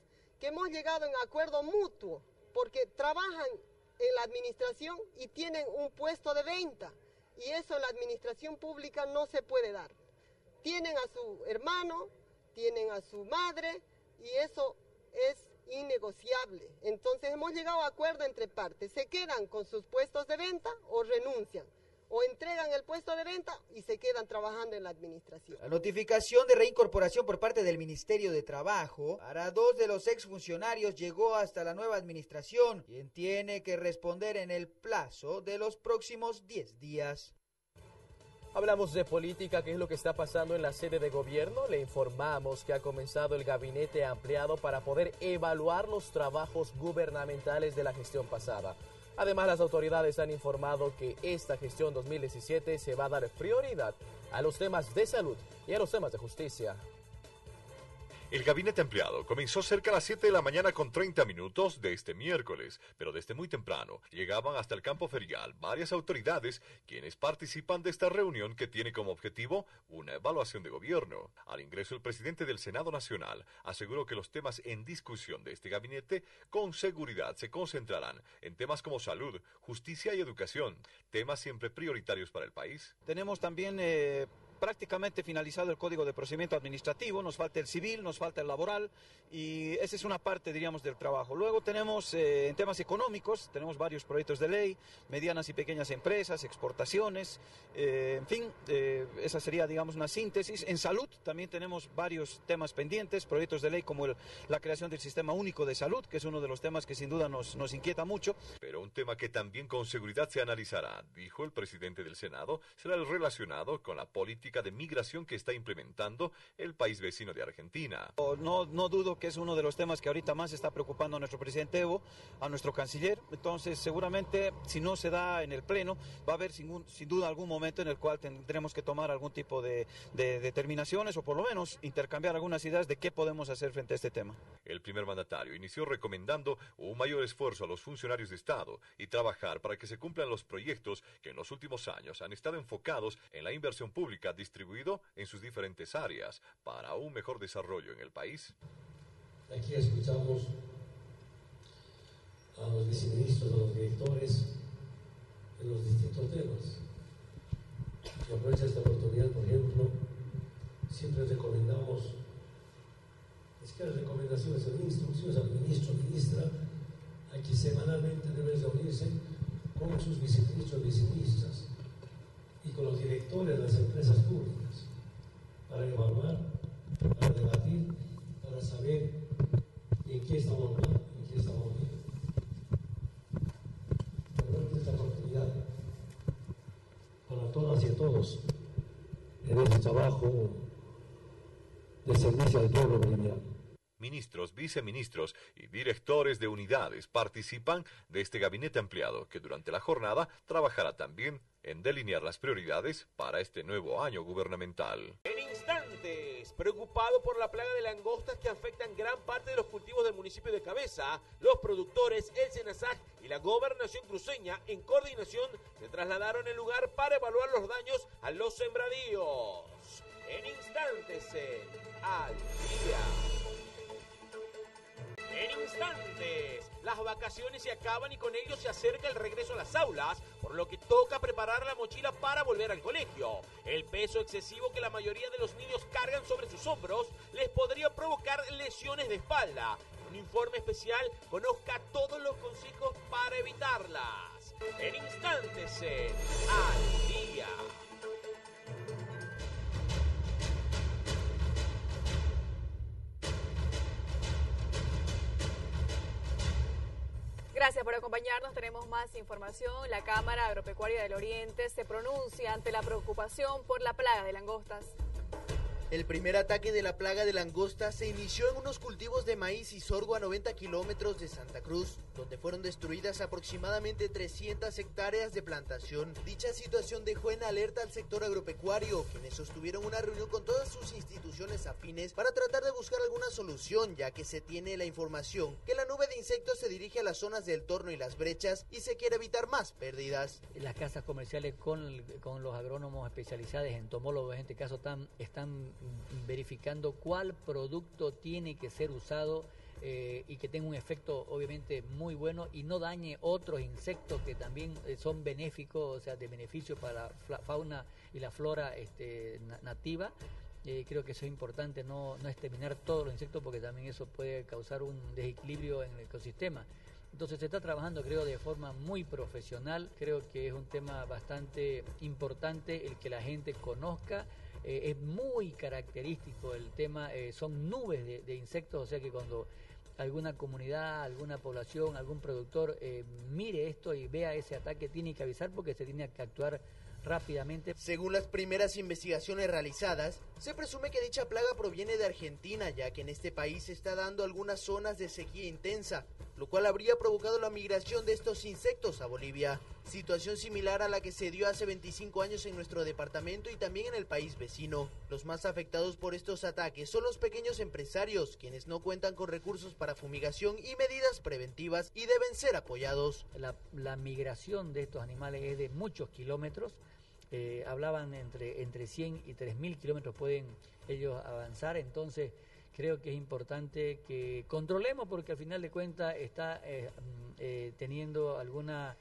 que hemos llegado en acuerdo mutuo, porque trabajan en la administración y tienen un puesto de venta, y eso en la administración pública no se puede dar. Tienen a su hermano, tienen a su madre, y eso es innegociable. Entonces hemos llegado a acuerdo entre partes, se quedan con sus puestos de venta o renuncian, o entregan el puesto de venta y se quedan trabajando en la administración. La notificación de reincorporación por parte del Ministerio de Trabajo para dos de los exfuncionarios llegó hasta la nueva administración, quien tiene que responder en el plazo de los próximos diez días. Hablamos de política, ¿qué es lo que está pasando en la sede de gobierno? Le informamos que ha comenzado el gabinete ampliado para poder evaluar los trabajos gubernamentales de la gestión pasada. Además, las autoridades han informado que esta gestión dos mil diecisiete se va a dar prioridad a los temas de salud y a los temas de justicia. El gabinete ampliado comenzó cerca a las siete de la mañana con treinta minutos de este miércoles, pero desde muy temprano llegaban hasta el campo ferial varias autoridades quienes participan de esta reunión que tiene como objetivo una evaluación de gobierno. Al ingreso, el presidente del Senado Nacional aseguró que los temas en discusión de este gabinete con seguridad se concentrarán en temas como salud, justicia y educación, temas siempre prioritarios para el país. Tenemos también eh... prácticamente finalizado el Código de Procedimiento Administrativo, nos falta el civil, nos falta el laboral y esa es una parte, diríamos, del trabajo. Luego tenemos eh, en temas económicos, tenemos varios proyectos de ley, medianas y pequeñas empresas, exportaciones, eh, en fin, eh, esa sería, digamos, una síntesis. En salud también tenemos varios temas pendientes, proyectos de ley como el, la creación del Sistema Único de Salud, que es uno de los temas que sin duda nos, nos inquieta mucho. Pero un tema que también con seguridad se analizará, dijo el presidente del Senado, será el relacionado con la política de migración que está implementando el país vecino de Argentina. No, no dudo que es uno de los temas que ahorita más está preocupando a nuestro presidente Evo, a nuestro canciller. Entonces, seguramente, si no se da en el pleno, va a haber sin, sin duda algún momento en el cual tendremos que tomar algún tipo de, de determinaciones o por lo menos intercambiar algunas ideas de qué podemos hacer frente a este tema. El primer mandatario inició recomendando un mayor esfuerzo a los funcionarios de Estado y trabajar para que se cumplan los proyectos que en los últimos años han estado enfocados en la inversión pública distribuido en sus diferentes áreas para un mejor desarrollo en el país. Aquí escuchamos a los viceministros, a los directores de los distintos temas. Y aprovecho esta oportunidad, por ejemplo, siempre recomendamos, es que las recomendaciones o instrucciones al ministro o ministra a que semanalmente deben reunirse con sus viceministros y viceministras y con los directores de las empresas públicas para evaluar, para debatir, para saber en qué estamos mal, en qué estamos bien. Aprovecho esta oportunidad para todas y todos en este trabajo de servicio al pueblo boliviano. Ministros, viceministros y directores de unidades participan de este gabinete ampliado que durante la jornada trabajará también en delinear las prioridades para este nuevo año gubernamental. En instantes, preocupado por la plaga de langostas que afectan gran parte de los cultivos del municipio de Cabeza, los productores, el SENASAC y la gobernación cruceña en coordinación se trasladaron al lugar para evaluar los daños a los sembradíos. En instantes, en Al Día. En instantes, las vacaciones se acaban y con ello se acerca el regreso a las aulas, por lo que toca preparar la mochila para volver al colegio. El peso excesivo que la mayoría de los niños cargan sobre sus hombros les podría provocar lesiones de espalda. En un informe especial, conozca todos los consejos para evitarlas. En instantes, en Al Día. Gracias por acompañarnos. Tenemos más información. La Cámara Agropecuaria del Oriente se pronuncia ante la preocupación por la plaga de langostas. El primer ataque de la plaga de langosta se inició en unos cultivos de maíz y sorgo a noventa kilómetros de Santa Cruz, donde fueron destruidas aproximadamente trescientas hectáreas de plantación. Dicha situación dejó en alerta al sector agropecuario, quienes sostuvieron una reunión con todas sus instituciones afines para tratar de buscar alguna solución, ya que se tiene la información que la nube de insectos se dirige a las zonas del Torno y las Brechas y se quiere evitar más pérdidas. Las casas comerciales con, con los agrónomos especializados, entomólogos en este caso, están, están verificando cuál producto tiene que ser usado eh, y que tenga un efecto obviamente muy bueno y no dañe otros insectos que también eh, son benéficos, o sea, de beneficio para la fauna y la flora este, nativa. Eh, creo que eso es importante, no, no exterminar todos los insectos porque también eso puede causar un desequilibrio en el ecosistema. Entonces se está trabajando, creo, de forma muy profesional. Creo que es un tema bastante importante el que la gente conozca. Eh, es muy característico el tema, eh, son nubes de, de insectos, o sea que cuando alguna comunidad, alguna población, algún productor eh, mire esto y vea ese ataque, tiene que avisar porque se tiene que actuar rápidamente. Según las primeras investigaciones realizadas, se presume que dicha plaga proviene de Argentina, ya que en este país se está dando algunas zonas de sequía intensa, lo cual habría provocado la migración de estos insectos a Bolivia. Situación similar a la que se dio hace veinticinco años en nuestro departamento y también en el país vecino. Los más afectados por estos ataques son los pequeños empresarios, quienes no cuentan con recursos para fumigación y medidas preventivas y deben ser apoyados. La, la migración de estos animales es de muchos kilómetros. Eh, hablaban entre, entre cien y tres mil kilómetros pueden ellos avanzar, entonces creo que es importante que controlemos porque al final de cuentas está eh, eh, teniendo alguna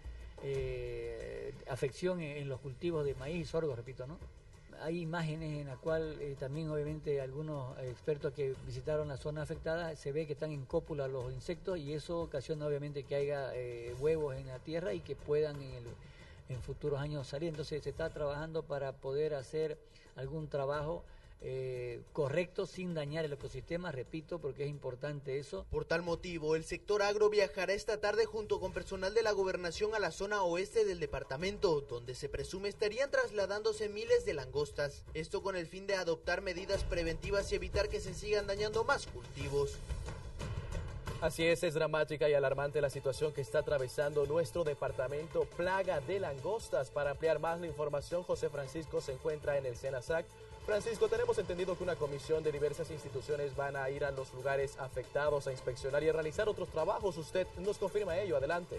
eh, afección en, en los cultivos de maíz y sorgo, repito, ¿no? Hay imágenes en las cuales eh, también obviamente algunos expertos que visitaron la zona afectada se ve que están en cópula los insectos y eso ocasiona obviamente que haya eh, huevos en la tierra y que puedan en el en futuros años salir. Entonces se está trabajando para poder hacer algún trabajo eh, correcto sin dañar el ecosistema, repito, porque es importante eso. Por tal motivo, el sector agro viajará esta tarde junto con personal de la gobernación a la zona oeste del departamento, donde se presume estarían trasladándose miles de langostas. Esto con el fin de adoptar medidas preventivas y evitar que se sigan dañando más cultivos. Así es, es dramática y alarmante la situación que está atravesando nuestro departamento, plaga de langostas. Para ampliar más la información, José Francisco se encuentra en el SENASAC. Francisco, tenemos entendido que una comisión de diversas instituciones van a ir a los lugares afectados a inspeccionar y a realizar otros trabajos. Usted nos confirma ello, adelante.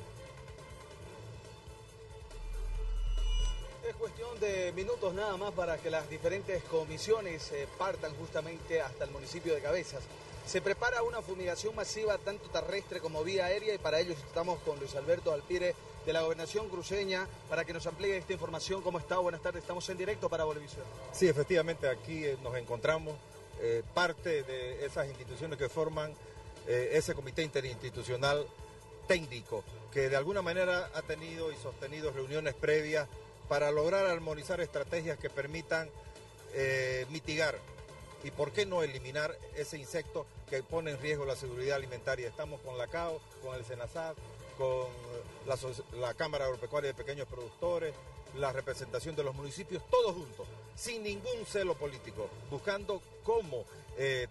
Es cuestión de minutos nada más para que las diferentes comisiones eh, partan justamente hasta el municipio de Cabezas. Se prepara una fumigación masiva tanto terrestre como vía aérea y para ello estamos con Luis Alberto Alpire de la Gobernación Cruceña para que nos amplíe esta información. ¿Cómo está? Buenas tardes, estamos en directo para Bolivisión. Sí, efectivamente, aquí eh, nos encontramos eh, parte de esas instituciones que forman eh, ese comité interinstitucional técnico que de alguna manera ha tenido y sostenido reuniones previas para lograr armonizar estrategias que permitan eh, mitigar y por qué no eliminar ese insecto que pone en riesgo la seguridad alimentaria. Estamos con la C A O, con el SENASAC, con la, la Cámara Agropecuaria de Pequeños Productores, la representación de los municipios, todos juntos, sin ningún celo político, buscando cómo eh,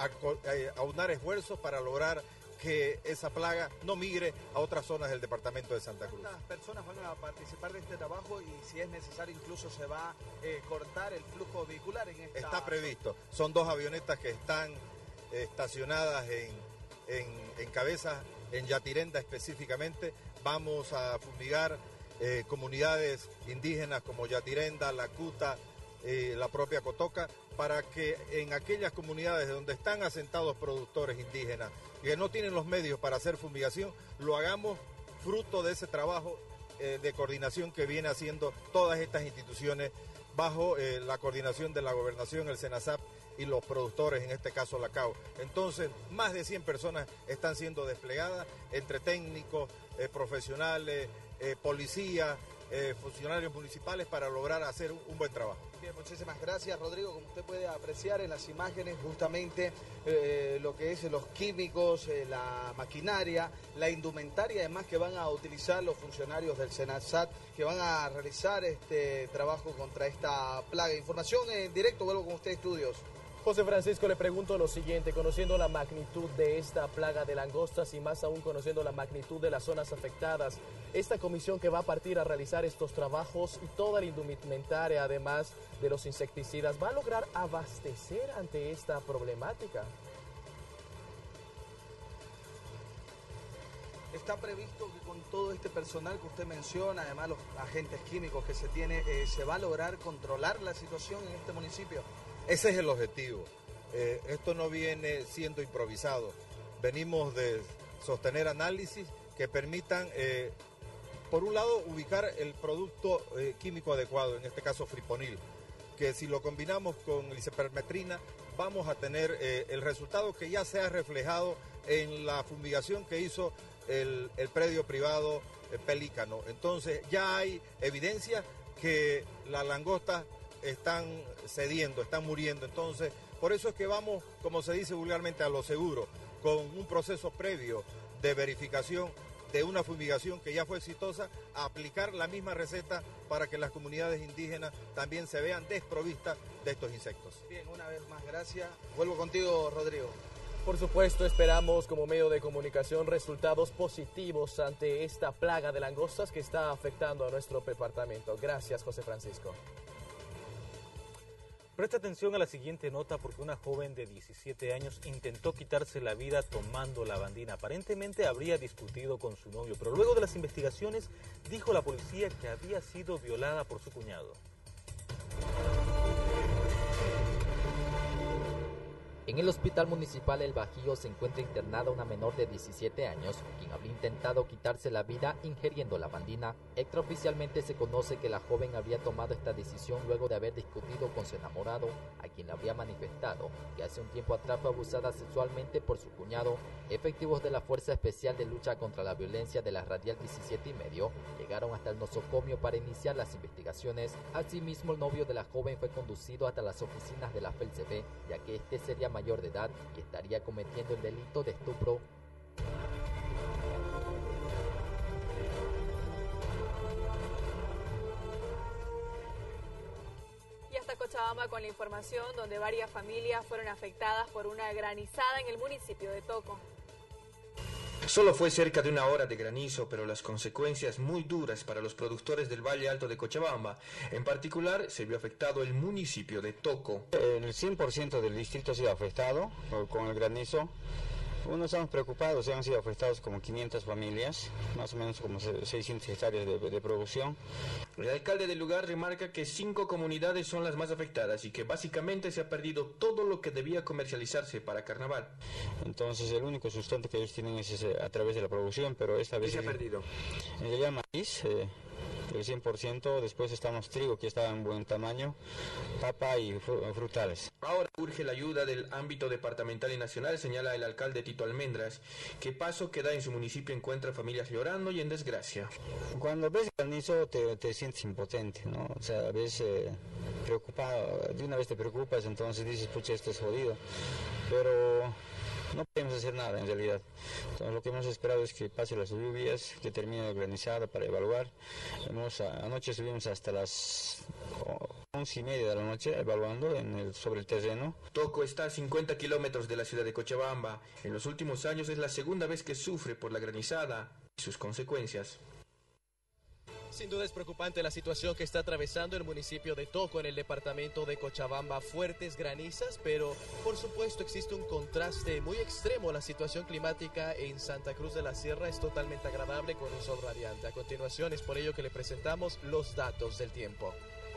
aunar esfuerzos para lograr que esa plaga no migre a otras zonas del departamento de Santa Cruz. ¿Cuántas personas van a participar de este trabajo y si es necesario incluso se va a eh, cortar el flujo vehicular en esta... Está previsto. Son dos avionetas que están eh, estacionadas en, en, en Cabezas, en Yatirenda específicamente. Vamos a fumigar eh, comunidades indígenas como Yatirenda, La Cuta, eh, la propia Cotoca, para que en aquellas comunidades donde están asentados productores indígenas que no tienen los medios para hacer fumigación, lo hagamos fruto de ese trabajo eh, de coordinación que viene haciendo todas estas instituciones bajo eh, la coordinación de la Gobernación, el SENASAP y los productores, en este caso la C A O. Entonces, más de cien personas están siendo desplegadas entre técnicos, eh, profesionales, eh, policías, eh, funcionarios municipales para lograr hacer un, un buen trabajo. Bien, muchísimas gracias, Rodrigo. Como usted puede apreciar en las imágenes, justamente eh, lo que es los químicos, eh, la maquinaria, la indumentaria, además que van a utilizar los funcionarios del SENASAT, que van a realizar este trabajo contra esta plaga. Información en directo, vuelvo con usted, estudios. José Francisco, le pregunto lo siguiente, conociendo la magnitud de esta plaga de langostas y más aún conociendo la magnitud de las zonas afectadas, esta comisión que va a partir a realizar estos trabajos y toda la indumentaria, además de los insecticidas, ¿va a lograr abastecer ante esta problemática? Está previsto que con todo este personal que usted menciona, además los agentes químicos que se tiene, eh, se va a lograr controlar la situación en este municipio. Ese es el objetivo. Eh, esto no viene siendo improvisado. venimos de sostener análisis que permitan, eh, por un lado, ubicar el producto eh, químico adecuado, en este caso friponil, que si lo combinamos con lisapermetrina vamos a tener eh, el resultado que ya se ha reflejado en la fumigación que hizo el, el predio privado eh, Pelícano. Entonces ya hay evidencia que las langostas están cediendo, están muriendo. Entonces, por eso es que vamos, como se dice vulgarmente, a lo seguro, con un proceso previo de verificación de una fumigación que ya fue exitosa, a aplicar la misma receta para que las comunidades indígenas también se vean desprovistas de estos insectos. Bien, una vez más, gracias. Vuelvo contigo, Rodrigo. Por supuesto, esperamos como medio de comunicación resultados positivos ante esta plaga de langostas que está afectando a nuestro departamento. Gracias, José Francisco. Presta atención a la siguiente nota porque una joven de diecisiete años intentó quitarse la vida tomando lavandina. Aparentemente habría discutido con su novio, pero luego de las investigaciones dijo la policía que había sido violada por su cuñado. En el Hospital Municipal El Bajío se encuentra internada una menor de diecisiete años, quien habría intentado quitarse la vida ingiriendo lavandina. Extraoficialmente se conoce que la joven habría tomado esta decisión luego de haber discutido con su enamorado, a quien le habría manifestado que hace un tiempo atrás fue abusada sexualmente por su cuñado. Efectivos de la Fuerza Especial de Lucha contra la Violencia de la Radial diecisiete y medio llegaron hasta el nosocomio para iniciar las investigaciones. Asimismo, el novio de la joven fue conducido hasta las oficinas de la F E L C B, ya que este sería mayor de edad y estaría cometiendo el delito de estupro. Y hasta Cochabamba con la información donde varias familias fueron afectadas por una granizada en el municipio de Toco. Solo fue cerca de una hora de granizo, pero las consecuencias muy duras para los productores del Valle Alto de Cochabamba. En particular, se vio afectado el municipio de Toco. El cien por ciento del distrito ha sido afectado con el granizo. Uno estamos preocupados, han sido afectados como quinientas familias, más o menos como seiscientas hectáreas de, de producción. El alcalde del lugar remarca que cinco comunidades son las más afectadas y que básicamente se ha perdido todo lo que debía comercializarse para carnaval. Entonces el único sustento que ellos tienen es ese, a través de la producción, pero esta vez... ¿Qué se ha perdido? En realidad maíz, eh, el cien por ciento, después estamos trigo que estaba en buen tamaño, papa y frutales. Ahora urge la ayuda del ámbito departamental y nacional, señala el alcalde Tito Almendras, que paso que da en su municipio encuentra familias llorando y en desgracia. Cuando ves el granizo te, te sientes impotente, ¿no? O sea, ves eh, preocupado, de una vez te preocupas, entonces dices, pucha, esto es jodido, pero no podemos hacer nada en realidad. Entonces, lo que hemos esperado es que pase las lluvias, que termine la granizada para evaluar. Hemos, anoche subimos hasta las once y media de la noche evaluando en el, sobre el terreno. Toco está a cincuenta kilómetros de la ciudad de Cochabamba. En los últimos años es la segunda vez que sufre por la granizada y sus consecuencias. Sin duda es preocupante la situación que está atravesando el municipio de Toco en el departamento de Cochabamba. Fuertes granizas, pero por supuesto existe un contraste muy extremo. La situación climática en Santa Cruz de la Sierra es totalmente agradable con un sol radiante. A continuación es por ello que le presentamos los datos del tiempo.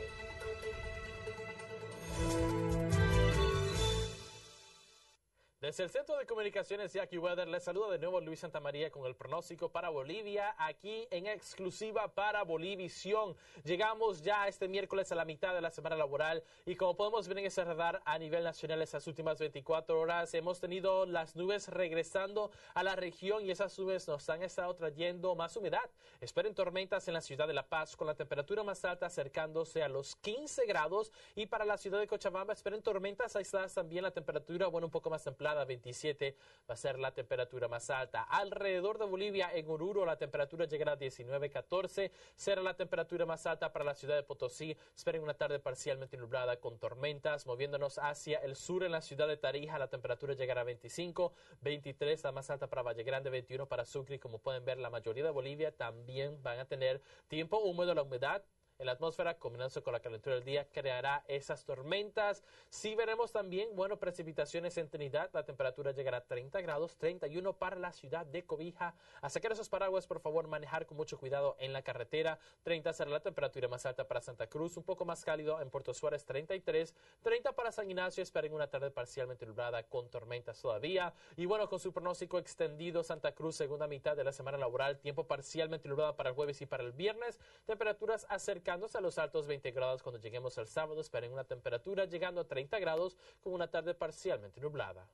Desde el Centro de Comunicaciones de AccuWeather les saluda de nuevo Luis Santamaría con el pronóstico para Bolivia, aquí en exclusiva para Bolivisión. Llegamos ya este miércoles a la mitad de la semana laboral y como podemos ver en ese radar a nivel nacional estas últimas veinticuatro horas hemos tenido las nubes regresando a la región y esas nubes nos han estado trayendo más humedad. Esperen tormentas en la ciudad de La Paz con la temperatura más alta acercándose a los quince grados y para la ciudad de Cochabamba esperen tormentas aisladas también, la temperatura bueno un poco más templada. veintisiete va a ser la temperatura más alta. Alrededor de Bolivia, en Oruro, la temperatura llegará a diecinueve, catorce. Será la temperatura más alta para la ciudad de Potosí. Esperen una tarde parcialmente nublada con tormentas. Moviéndonos hacia el sur, en la ciudad de Tarija, la temperatura llegará a veinticinco, veintitrés, la más alta para Valle Grande, veintiuno para Sucre. Como pueden ver, la mayoría de Bolivia también van a tener tiempo húmedo, la humedad en la atmósfera, combinándose con la calentura del día, creará esas tormentas. Sí veremos también, bueno, precipitaciones en Trinidad. La temperatura llegará a treinta grados, treinta y uno para la ciudad de Cobija. A sacar esos paraguas, por favor, manejar con mucho cuidado en la carretera. treinta será la temperatura más alta para Santa Cruz, un poco más cálido en Puerto Suárez, treinta y tres. treinta para San Ignacio, esperen una tarde parcialmente nublada con tormentas todavía. Y bueno, con su pronóstico extendido, Santa Cruz, segunda mitad de la semana laboral, tiempo parcialmente nublado para el jueves y para el viernes. Temperaturas acercándose a los altos veinte grados cuando lleguemos al sábado. Esperen una temperatura llegando a treinta grados con una tarde parcialmente nublada.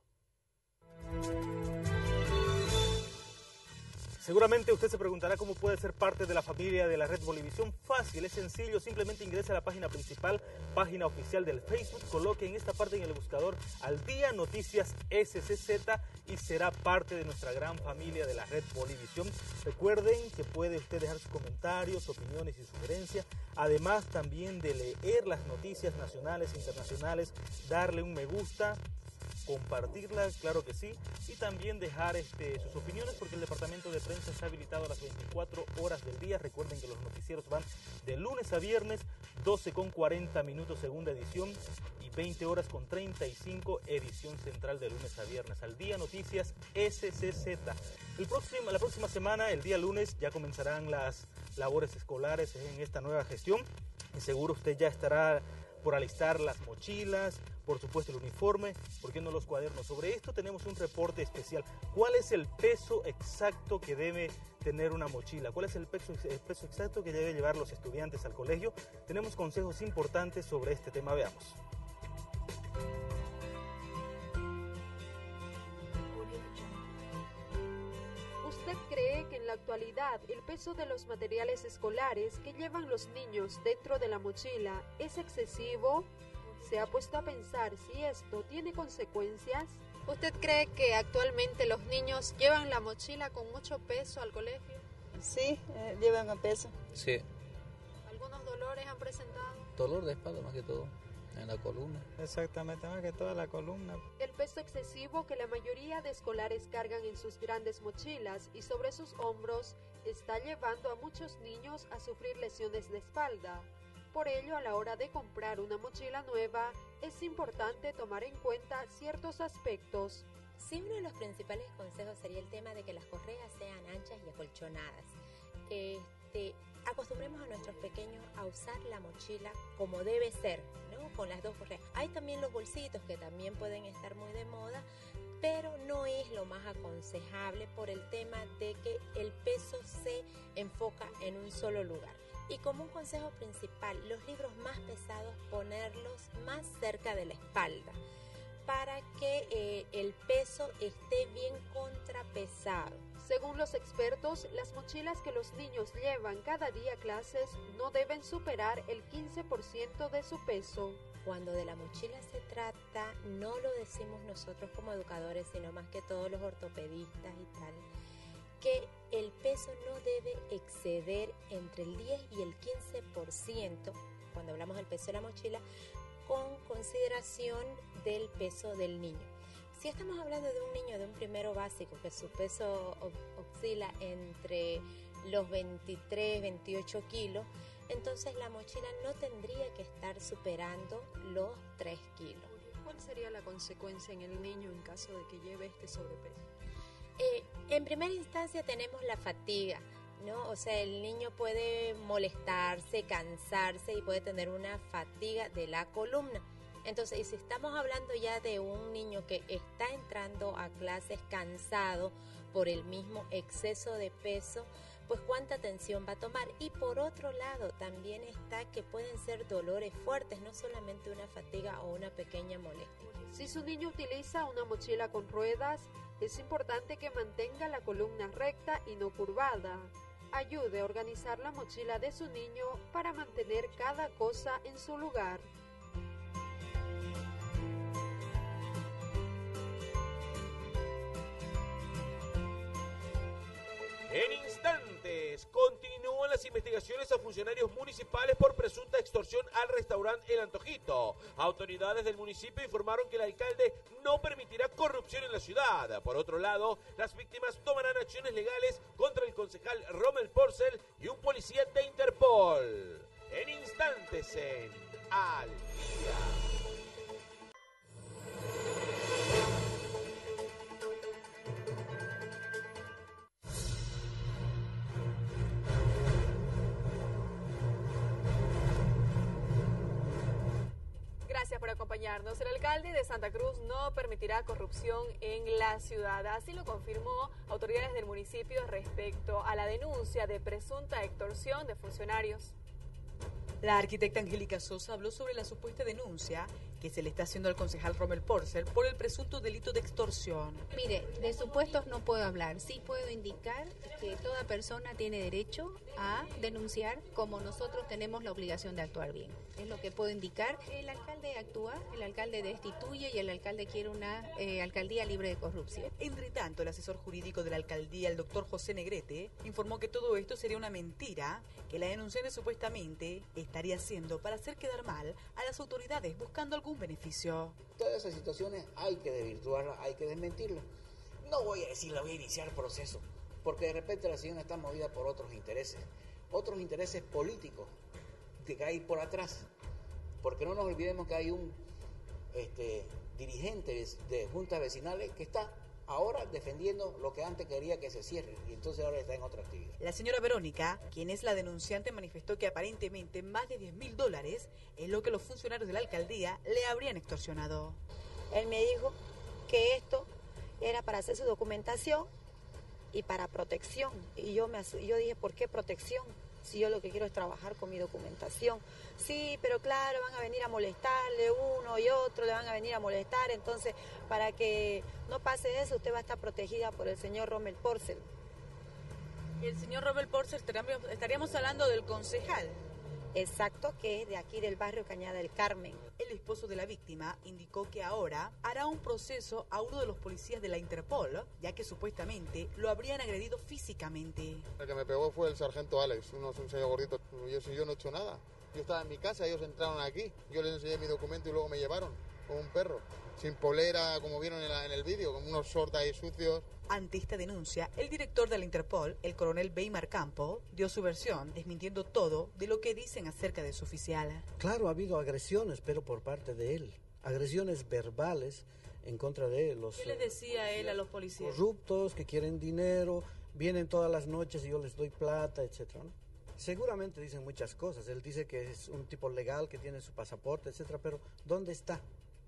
Seguramente usted se preguntará cómo puede ser parte de la familia de la Red Bolivisión. Fácil, es sencillo, simplemente ingrese a la página principal, página oficial del Facebook, coloque en esta parte en el buscador Al Día Noticias S C Z y será parte de nuestra gran familia de la Red Bolivisión. Recuerden que puede usted dejar sus comentarios, opiniones y sugerencias, además también de leer las noticias nacionales e internacionales, darle un me gusta, compartirla, claro que sí, y también dejar este, sus opiniones, porque el departamento de prensa está habilitado a las veinticuatro horas del día. Recuerden que los noticieros van de lunes a viernes, doce con cuarenta minutos segunda edición y veinte horas con treinta y cinco edición central de lunes a viernes. Al Día Noticias S C Z. El próximo, la próxima semana, el día lunes, ya comenzarán las labores escolares en esta nueva gestión y seguro usted ya estará por alistar las mochilas, por supuesto el uniforme, ¿por qué no los cuadernos? Sobre esto tenemos un reporte especial. ¿Cuál es el peso exacto que debe tener una mochila? ¿Cuál es el peso, el peso exacto que deben llevar los estudiantes al colegio? Tenemos consejos importantes sobre este tema, veamos. ¿Usted cree que en la actualidad el peso de los materiales escolares que llevan los niños dentro de la mochila es excesivo? ¿Se ha puesto a pensar si esto tiene consecuencias? ¿Usted cree que actualmente los niños llevan la mochila con mucho peso al colegio? Sí, eh, llevan con peso. Sí. ¿Algunos dolores han presentado? Dolor de espalda más que todo, en la columna. Exactamente, más que todo la columna. El peso excesivo que la mayoría de escolares cargan en sus grandes mochilas y sobre sus hombros está llevando a muchos niños a sufrir lesiones de espalda. Por ello, a la hora de comprar una mochila nueva, es importante tomar en cuenta ciertos aspectos. Sí, uno de los principales consejos sería el tema de que las correas sean anchas y acolchonadas. Este, acostumbremos a nuestros pequeños a usar la mochila como debe ser, ¿no? Con las dos correas. Hay también los bolsitos que también pueden estar muy de moda, pero no es lo más aconsejable por el tema de que el peso se enfoca en un solo lugar. Y como un consejo principal, los libros más pesados ponerlos más cerca de la espalda para que eh, el peso esté bien contrapesado. Según los expertos, las mochilas que los niños llevan cada día a clases no deben superar el quince por ciento de su peso. Cuando de la mochila se trata, no lo decimos nosotros como educadores, sino más que todos los ortopedistas y tal, que el peso no debe exceder entre el diez y el quince por ciento, cuando hablamos del peso de la mochila, con consideración del peso del niño. Si estamos hablando de un niño de un primero básico, que su peso oscila entre los veintitrés, veintiocho kilos, entonces la mochila no tendría que estar superando los tres kilos. ¿Cuál sería la consecuencia en el niño en caso de que lleve este sobrepeso? Eh, en primera instancia tenemos la fatiga, ¿no? O sea, el niño puede molestarse, cansarse y puede tener una fatiga de la columna. Entonces, y si estamos hablando ya de un niño que está entrando a clases cansado por el mismo exceso de peso, pues cuánta atención va a tomar. Y por otro lado, también está que pueden ser dolores fuertes, no solamente una fatiga o una pequeña molestia. Si su niño utiliza una mochila con ruedas, es importante que mantenga la columna recta y no curvada. Ayude a organizar la mochila de su niño para mantener cada cosa en su lugar. En instantes, continúan las investigaciones a funcionarios municipales por presunta extorsión al restaurante El Antojito. Autoridades del municipio informaron que el alcalde no permitirá corrupción en la ciudad. Por otro lado, las víctimas tomarán acciones legales contra el concejal Rommel Porcel y un policía de Interpol. en instantes en Al Día. Gracias por acompañarnos. El alcalde de Santa Cruz no permitirá corrupción en la ciudad. Así lo confirmó autoridades del municipio respecto a la denuncia de presunta extorsión de funcionarios. La arquitecta Angélica Sosa habló sobre la supuesta denuncia que se le está haciendo al concejal Rommel Porcel por el presunto delito de extorsión. Mire, de supuestos no puedo hablar. Sí puedo indicar que toda persona tiene derecho a denunciar, como nosotros tenemos la obligación de actuar bien. Es lo que puedo indicar. El alcalde actúa, el alcalde destituye y el alcalde quiere una eh, alcaldía libre de corrupción. Entre tanto, el asesor jurídico de la alcaldía, el doctor José Negrete, informó que todo esto sería una mentira, que la denunciante supuestamente estaría haciendo para hacer quedar mal a las autoridades buscando algún beneficio. Todas esas situaciones hay que desvirtuarlas, hay que desmentirlas. No voy a decir, la voy a iniciar proceso, porque de repente la señora está movida por otros intereses, otros intereses políticos que hay por atrás, porque no nos olvidemos que hay un este, dirigente de juntas vecinales que está ahora defendiendo lo que antes quería que se cierre y entonces ahora está en otra actividad. La señora Verónica, quien es la denunciante, manifestó que aparentemente más de diez mil dólares es lo que los funcionarios de la alcaldía le habrían extorsionado. Él me dijo que esto era para hacer su documentación y para protección. Y yo, me, yo dije, ¿por qué protección? Si yo lo que quiero es trabajar con mi documentación. Sí, pero claro, van a venir a molestarle uno y otro, le van a venir a molestar. Entonces, para que no pase eso, usted va a estar protegida por el señor Rommel Porcel. Y el señor Rommel Porcel, estaríamos, estaríamos hablando del concejal. Exacto, que es de aquí del barrio Cañada del Carmen. El esposo de la víctima indicó que ahora hará un proceso a uno de los policías de la Interpol, ya que supuestamente lo habrían agredido físicamente. El que me pegó fue el sargento Alex, uno, un señor gordito. Yo, yo no he hecho nada. Yo estaba en mi casa, ellos entraron aquí, yo les enseñé mi documento y luego me llevaron con un perro, sin polera, como vieron en, la, en el vídeo, con unos shorts ahí sucios. Ante esta denuncia, el director de la Interpol, el coronel Weimar Campo, dio su versión, desmintiendo todo de lo que dicen acerca de su oficial. Claro, ha habido agresiones, pero por parte de él. Agresiones verbales en contra de los... ¿Qué le decía él a los policías? Corruptos, que quieren dinero, vienen todas las noches y yo les doy plata, etcétera, ¿no? Seguramente dicen muchas cosas. Él dice que es un tipo legal, que tiene su pasaporte, etcétera, pero ¿dónde está?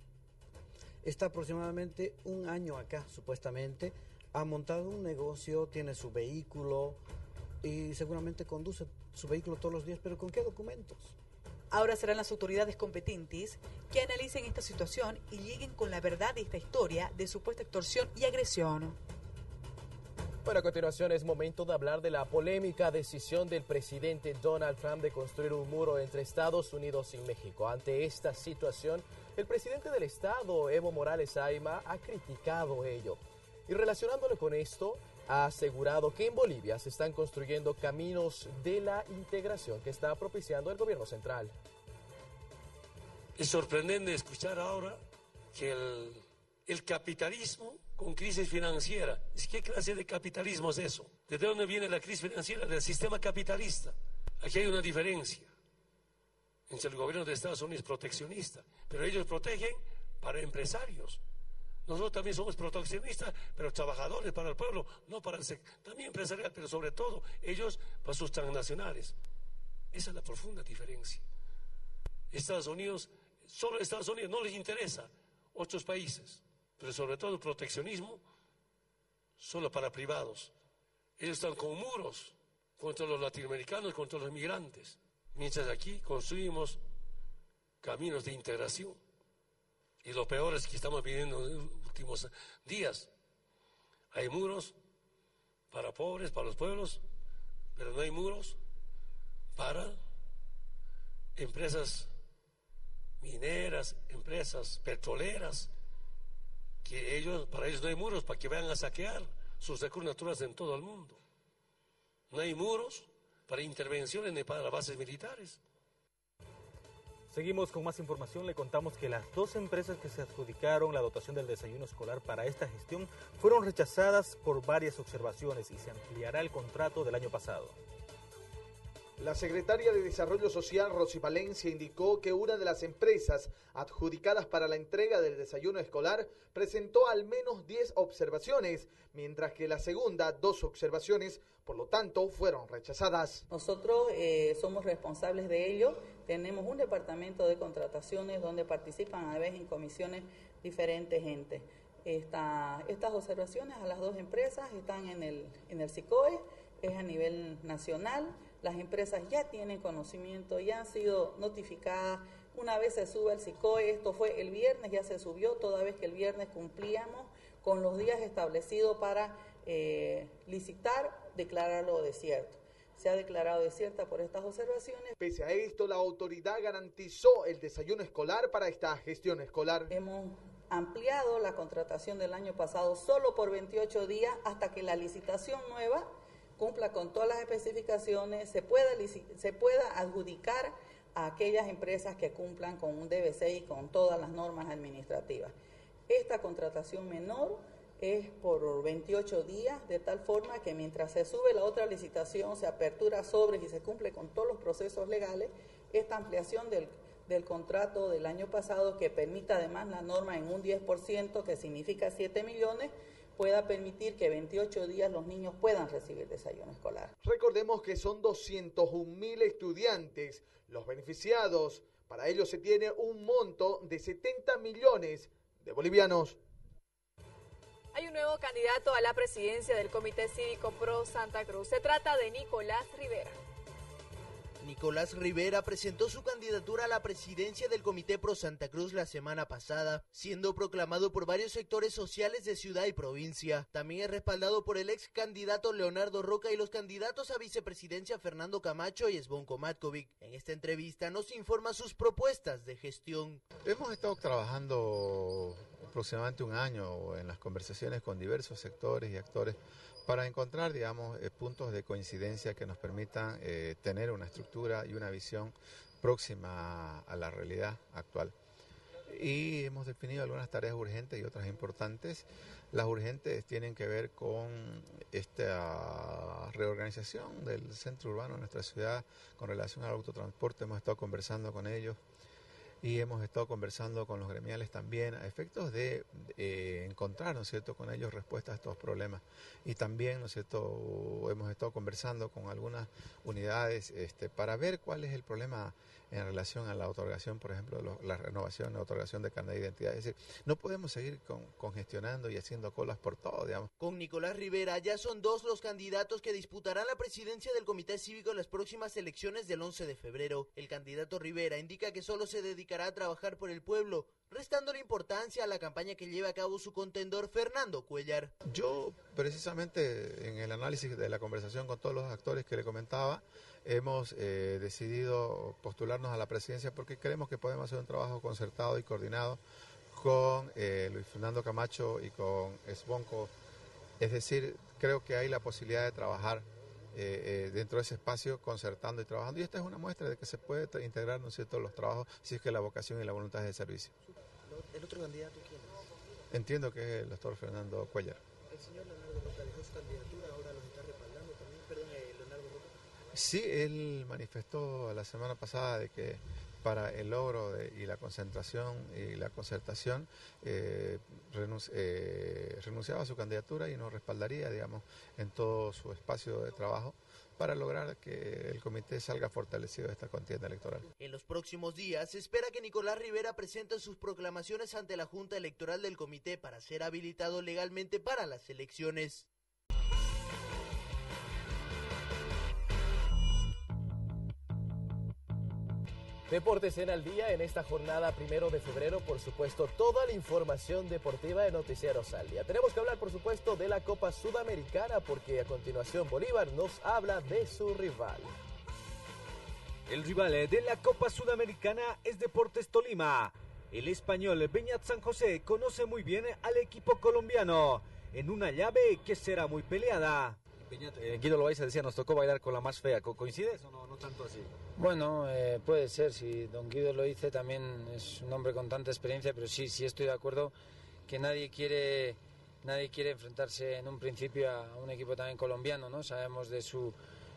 Está aproximadamente un año acá, supuestamente. Ha montado un negocio, tiene su vehículo y seguramente conduce su vehículo todos los días, pero ¿con qué documentos? Ahora serán las autoridades competentes que analicen esta situación y lleguen con la verdad de esta historia de supuesta extorsión y agresión. Bueno, a continuación es momento de hablar de la polémica decisión del presidente Donald Trump de construir un muro entre Estados Unidos y México. Ante esta situación, el presidente del estado, Evo Morales Ayma, ha criticado ello. Y relacionándolo con esto, ha asegurado que en Bolivia se están construyendo caminos de la integración que está propiciando el gobierno central. Es sorprendente escuchar ahora que el, el capitalismo con crisis financiera. ¿Qué clase de capitalismo es eso? ¿De dónde viene la crisis financiera? Del sistema capitalista. Aquí hay una diferencia entre el gobierno de Estados Unidos proteccionista, pero ellos protegen para empresarios. Nosotros también somos proteccionistas, pero trabajadores para el pueblo, no para el sector, también empresarial, pero sobre todo ellos para sus transnacionales. Esa es la profunda diferencia. Estados Unidos, solo Estados Unidos no les interesa otros países, pero sobre todo el proteccionismo solo para privados. Ellos están con muros contra los latinoamericanos, contra los migrantes, mientras aquí construimos caminos de integración. Y lo peor es que estamos viviendo en los últimos días. Hay muros para pobres, para los pueblos, pero no hay muros para empresas mineras, empresas petroleras, que ellos, para ellos no hay muros para que vayan a saquear sus recursos naturales en todo el mundo. No hay muros para intervenciones ni para bases militares. Seguimos con más información. Le contamos que las dos empresas que se adjudicaron la dotación del desayuno escolar para esta gestión fueron rechazadas por varias observaciones y se ampliará el contrato del año pasado. La secretaria de Desarrollo Social, Rosy Valencia, indicó que una de las empresas adjudicadas para la entrega del desayuno escolar presentó al menos diez observaciones, mientras que la segunda, dos observaciones, por lo tanto, fueron rechazadas. Nosotros eh, somos responsables de ello. Tenemos un departamento de contrataciones donde participan a veces en comisiones diferentes gente. Esta, estas observaciones a las dos empresas están en el, en el SICOE, es a nivel nacional. Las empresas ya tienen conocimiento, ya han sido notificadas. Una vez se sube al SICOE, esto fue el viernes, ya se subió, toda vez que el viernes cumplíamos con los días establecidos para eh, licitar, declararlo desierto. Se ha declarado desierta por estas observaciones. Pese a esto, la autoridad garantizó el desayuno escolar para esta gestión escolar. Hemos ampliado la contratación del año pasado solo por veintiocho días hasta que la licitación nueva cumpla con todas las especificaciones, se pueda, se pueda adjudicar a aquellas empresas que cumplan con un D B C y con todas las normas administrativas. Esta contratación menor es por veintiocho días, de tal forma que mientras se sube la otra licitación, se apertura sobres y se cumple con todos los procesos legales, esta ampliación del, del contrato del año pasado, que permita además la norma en un diez por ciento, que significa siete millones, pueda permitir que veintiocho días los niños puedan recibir desayuno escolar. Recordemos que son doscientos un mil estudiantes los beneficiados. Para ello se tiene un monto de setenta millones de bolivianos. Hay un nuevo candidato a la presidencia del Comité Cívico Pro Santa Cruz. Se trata de Nicolás Rivera. Nicolás Rivera presentó su candidatura a la presidencia del Comité Pro Santa Cruz la semana pasada, siendo proclamado por varios sectores sociales de ciudad y provincia. También es respaldado por el ex candidato Leonardo Roca y los candidatos a vicepresidencia Fernando Camacho y Sbonko Matkovic. En esta entrevista nos informa sus propuestas de gestión. Hemos estado trabajando aproximadamente un año en las conversaciones con diversos sectores y actores para encontrar, digamos, eh, puntos de coincidencia que nos permitan eh, tener una estructura y una visión próxima a, a la realidad actual. Y hemos definido algunas tareas urgentes y otras importantes. Las urgentes tienen que ver con esta reorganización del centro urbano de nuestra ciudad con relación al autotransporte. Hemos estado conversando con ellos y hemos estado conversando con los gremiales también a efectos de eh, encontrar, ¿no es cierto?, con ellos respuestas a estos problemas. Y también, ¿no es cierto?, hemos estado conversando con algunas unidades este, para ver cuál es el problema en relación a la otorgación, por ejemplo, de los, la renovación, la otorgación de carnet de identidad. Es decir, no podemos seguir con, congestionando y haciendo colas por todo, digamos. Con Nicolás Rivera ya son dos los candidatos que disputarán la presidencia del Comité Cívico en las próximas elecciones del once de febrero. El candidato Rivera indica que solo se dedicará a trabajar por el pueblo, restando la importancia a la campaña que lleva a cabo su contendor Fernando Cuellar. Yo, precisamente, en el análisis de la conversación con todos los actores que le comentaba, hemos eh, decidido postularnos a la presidencia porque creemos que podemos hacer un trabajo concertado y coordinado con eh, Luis Fernando Camacho y con Sbonko. Es decir, creo que hay la posibilidad de trabajar eh, eh, dentro de ese espacio concertando y trabajando. Y esta es una muestra de que se puede integrar, ¿no es cierto?, los trabajos si es que la vocación y la voluntad es de servicio. ¿El otro candidato quién es? Entiendo que es el doctor Fernando Cuellar. El señor Leonardo Roca dejó su candidatura, ahora los está respaldando también. Perdón, eh, Leonardo Roca. Sí, él manifestó la semana pasada de que para el logro de, y la concentración y la concertación eh, renunci eh, renunciaba a su candidatura y nos respaldaría, digamos, en todo su espacio de trabajo para lograr que el comité salga fortalecido de esta contienda electoral. En los próximos días se espera que Nicolás Rivera presente sus proclamaciones ante la Junta Electoral del comité para ser habilitado legalmente para las elecciones. Deportes en al día en esta jornada primero de febrero, por supuesto, toda la información deportiva de Noticieros al Día. Tenemos que hablar, por supuesto, de la Copa Sudamericana, porque a continuación Bolívar nos habla de su rival. El rival de la Copa Sudamericana es Deportes Tolima. El español Beñat San José conoce muy bien al equipo colombiano, en una llave que será muy peleada. Eh, Guido Loaiza decía, nos tocó bailar con la más fea. ¿Co ¿Coincides o no, no tanto así? Bueno, eh, puede ser, si don Guido lo dice, también es un hombre con tanta experiencia, pero sí, sí estoy de acuerdo que nadie quiere, nadie quiere enfrentarse en un principio a un equipo también colombiano, ¿no? Sabemos de su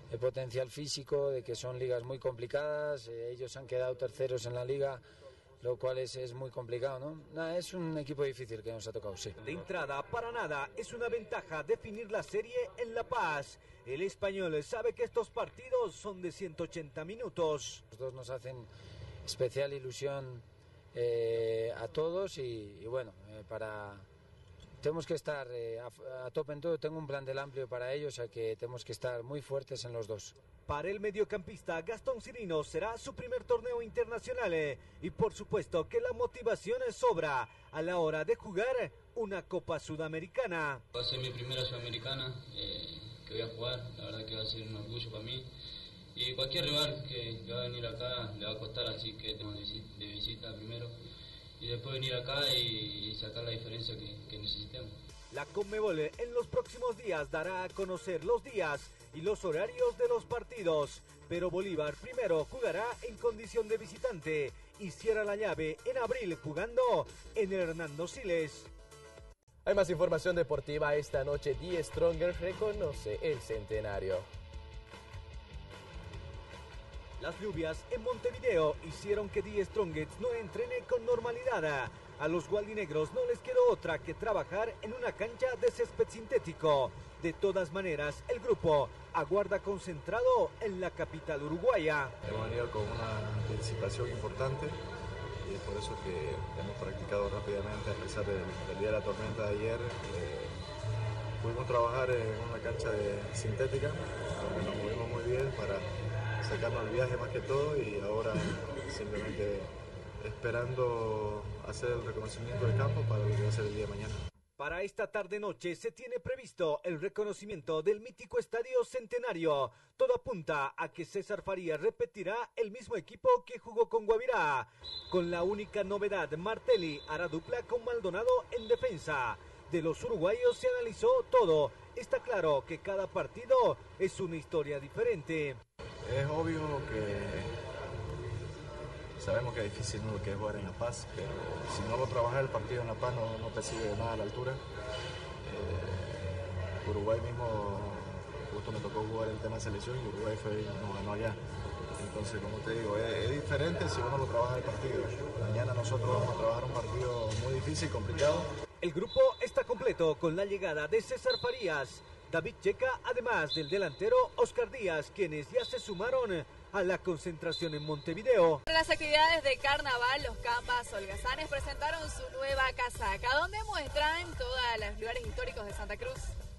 el potencial físico, de que son ligas muy complicadas, eh, ellos han quedado terceros en la liga, lo cual es, es muy complicado, ¿no? Nah, es un equipo difícil que nos ha tocado, sí. De entrada, para nada, es una ventaja definir la serie en La Paz. El Español sabe que estos partidos son de ciento ochenta minutos. Los dos nos hacen especial ilusión eh, a todos y, y bueno, eh, para... Tenemos que estar eh, a, a tope en todo, tengo un plan del amplio para ellos, o sea que tenemos que estar muy fuertes en los dos. Para el mediocampista Gastón Cirino será su primer torneo internacional eh, y por supuesto que la motivación sobra a la hora de jugar una Copa Sudamericana. Va a ser mi primera Sudamericana eh, que voy a jugar, la verdad que va a ser un orgullo para mí. Y cualquier rival que, que va a venir acá le va a costar, así que tengo de visita, de visita primero. Y después venir acá y, y sacar la diferencia que, que necesitemos. La Conmebol en los próximos días dará a conocer los días y los horarios de los partidos, pero Bolívar primero jugará en condición de visitante y cierra la llave en abril jugando en el Hernando Siles. Hay más información deportiva esta noche. Die Stronger reconoce el centenario. Las lluvias en Montevideo hicieron que Die Strongest no entrene con normalidad. A los gualdinegros no les quedó otra que trabajar en una cancha de césped sintético. De todas maneras, el grupo aguarda concentrado en la capital uruguaya. Hemos venido con una anticipación importante y es por eso que hemos practicado rápidamente a pesar del, del día de la tormenta de ayer. Eh, pudimos trabajar en una cancha de, sintética donde nos movimos muy bien para sacarnos el viaje más que todo y ahora simplemente esperando hacer el reconocimiento de campo para lo que va a ser el día de mañana. Para esta tarde-noche se tiene previsto el reconocimiento del mítico Estadio Centenario. Todo apunta a que César Farías repetirá el mismo equipo que jugó con Guavirá. Con la única novedad, Martelli hará dupla con Maldonado en defensa. De los uruguayos se analizó todo. Está claro que cada partido es una historia diferente. Es obvio que sabemos que es difícil lo que es jugar en La Paz, pero si no lo trabajas el partido en La Paz no, no te sigue nada a la altura. Eh, Uruguay mismo, justo me tocó jugar el tema de selección y Uruguay fue, nos ganó allá. Entonces, como te digo, es, es diferente si uno lo trabaja el partido. Mañana nosotros vamos a trabajar un partido muy difícil, complicado. El grupo está completo con la llegada de César Farías, David Checa, además del delantero Oscar Díaz, quienes ya se sumaron a la concentración en Montevideo. En las actividades de carnaval, los Cambas holgazanes presentaron su nueva casaca, donde muestran todos los lugares históricos de Santa Cruz.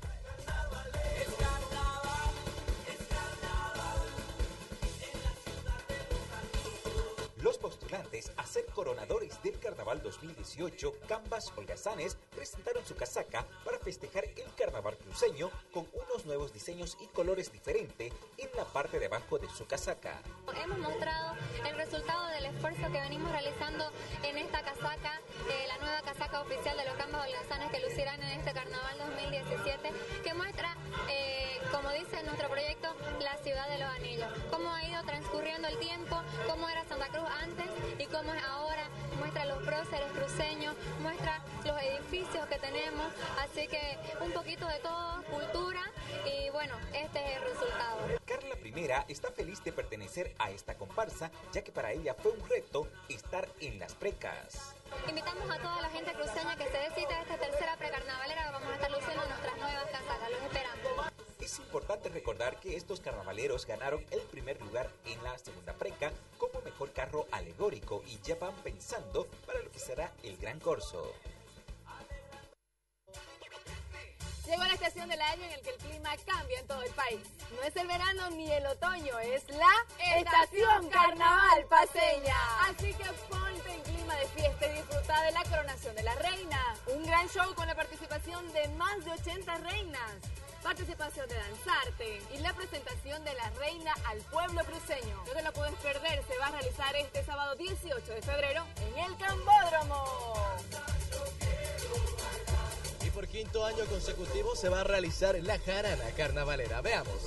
Los postulantes a ser coronadores del Carnaval dos mil dieciocho, Cambas holgazanes, presentaron su casaca para festejar el Carnaval cruceño con unos nuevos diseños y colores diferentes en la parte de abajo de su casaca. Hemos mostrado el resultado del esfuerzo que venimos realizando en esta casaca, eh, la nueva casaca oficial de los Cambas holgazanes que lucirán en este Carnaval dos mil diecisiete, que muestra, eh, como dice nuestro proyecto, la ciudad de los anillos, cómo ha ido transcurriendo el tiempo, cómo era Santa Cruz antes y cómo es ahora, muestra los próceres cruceños, muestra los edificios que tenemos, así que un poquito de todo, cultura y bueno, este es el resultado. Carla Primera está feliz de pertenecer a esta comparsa, ya que para ella fue un reto estar en las precas. Invitamos a toda la gente cruceña que se dé cita a esta tercera precarnavalera, vamos a estar luciendo nuestras nuevas casacas, los esperamos. Es importante recordar que estos carnavaleros ganaron el primer lugar en la segunda preca como mejor carro alegórico y ya van pensando para lo que será el Gran Corso. Llegó la estación del año en el que el clima cambia en todo el país. No es el verano ni el otoño, es la Estación Carnaval Paceña. Así que ponte en clima de fiesta y disfruta de la coronación de la reina. Un gran show con la participación de más de ochenta reinas. Participación de Danzarte y la presentación de la reina al pueblo cruceño. No te lo puedes perder, se va a realizar este sábado dieciocho de febrero en el Cambódromo. Y por quinto año consecutivo se va a realizar la Jarana Carnavalera. Veamos.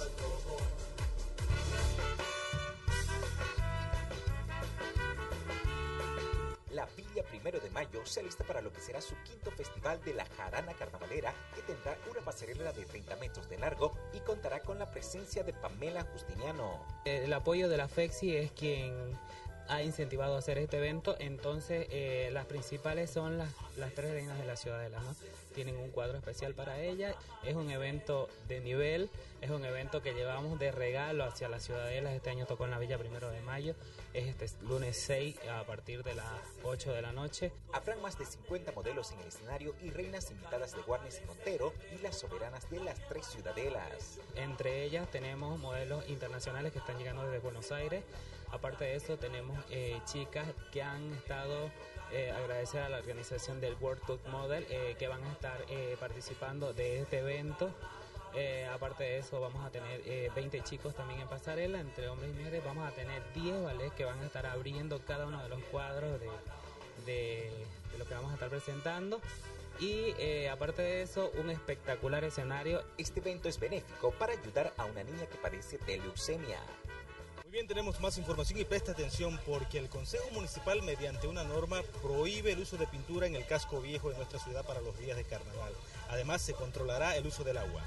la Villa Primero de Mayo se alista para lo que será su quinto festival de la Jarana Carnavalera, que tendrá una pasarela de treinta metros de largo y contará con la presencia de Pamela Justiniano. El apoyo de la FEXI es quien ha incentivado a hacer este evento, entonces eh, las principales son las, las tres reinas de la ciudadela, ¿no? Tienen un cuadro especial para ella, es un evento de nivel, es un evento que llevamos de regalo hacia las ciudadelas. Este año tocó en la Villa Primero de Mayo, es este lunes seis a partir de las ocho de la noche. Habrán más de cincuenta modelos en el escenario y reinas invitadas de Guarnes y Montero y las soberanas de las tres ciudadelas. Entre ellas tenemos modelos internacionales que están llegando desde Buenos Aires. Aparte de eso tenemos eh, chicas que han estado, eh, agradecer a la organización del World Top Model, eh, que van a estar eh, participando de este evento. Eh, aparte de eso vamos a tener eh, veinte chicos también en pasarela, entre hombres y mujeres. Vamos a tener diez ballets que van a estar abriendo cada uno de los cuadros de, de, de lo que vamos a estar presentando. Y eh, aparte de eso, un espectacular escenario. Este evento es benéfico para ayudar a una niña que padece de leucemia. Muy bien, tenemos más información y presta atención porque el Consejo Municipal, mediante una norma, prohíbe el uso de pintura en el casco viejo de nuestra ciudad para los días de carnaval. Además, se controlará el uso del agua.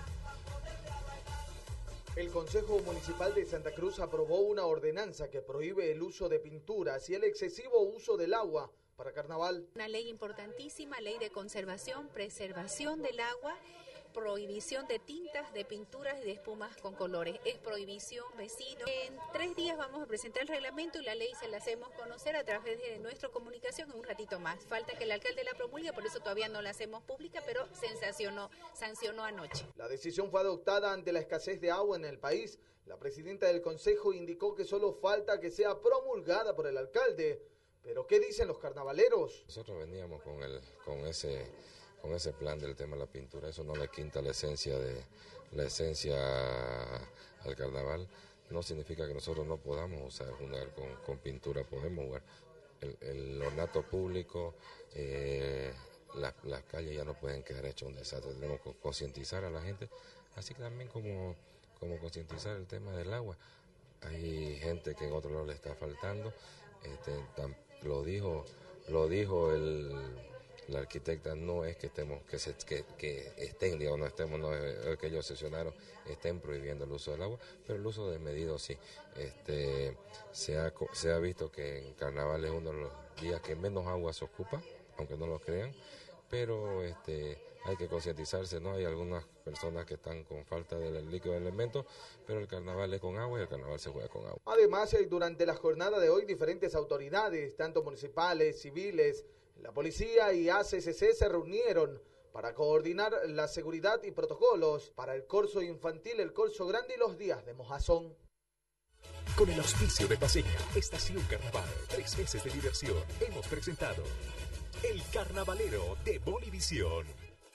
El Consejo Municipal de Santa Cruz aprobó una ordenanza que prohíbe el uso de pinturas y el excesivo uso del agua para carnaval. Una ley importantísima, ley de conservación, preservación del agua, prohibición de tintas, de pinturas y de espumas con colores. Es prohibición, vecino. En tres días vamos a presentar el reglamento y la ley se la hacemos conocer a través de nuestra comunicación en un ratito más. Falta que el alcalde la promulgue, por eso todavía no la hacemos pública, pero sensacionó, sancionó anoche. La decisión fue adoptada ante la escasez de agua en el país. La presidenta del consejo indicó que solo falta que sea promulgada por el alcalde. Pero ¿qué dicen los carnavaleros? Nosotros veníamos con, el, con ese... con ese plan del tema de la pintura. Eso no le quita la esencia de la esencia al carnaval. No significa que nosotros no podamos usar, jugar con, con pintura, podemos jugar. El, el ornato público, eh, la, las calles ya no pueden quedar hechas un desastre. Tenemos que concientizar a la gente, así que también como, como concientizar el tema del agua. Hay gente que en otro lado le está faltando, este, tan, lo dijo, lo dijo el... La arquitecta no es que estemos, que, se, que, que estén, digamos, no estemos, no es que ellos sesionaron, estén prohibiendo el uso del agua, pero el uso desmedido sí. Este, se, ha, se ha visto que en carnaval es uno de los días que menos agua se ocupa, aunque no lo crean, pero este, hay que concientizarse, ¿no? Hay algunas personas que están con falta del líquido de elementos, pero el carnaval es con agua y el carnaval se juega con agua. Además, durante la jornada de hoy, diferentes autoridades, tanto municipales, civiles, la policía y A C C C se reunieron para coordinar la seguridad y protocolos para el corso infantil, el corso grande y los días de Mojazón. Con el auspicio de Paseña, Estación Carnaval, tres meses de diversión, hemos presentado El Carnavalero de Bolivisión.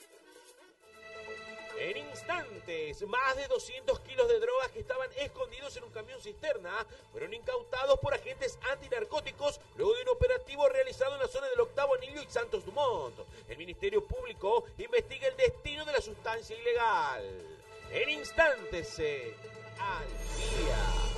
En instantes, más de doscientos kilos de drogas que estaban escondidos en un camión cisterna fueron incautados por agentes antinarcóticos luego de un operativo realizado en la zona del Octavo Anillo y Santos Dumont. El Ministerio Público investiga el destino de la sustancia ilegal. En instantes, eh, al día.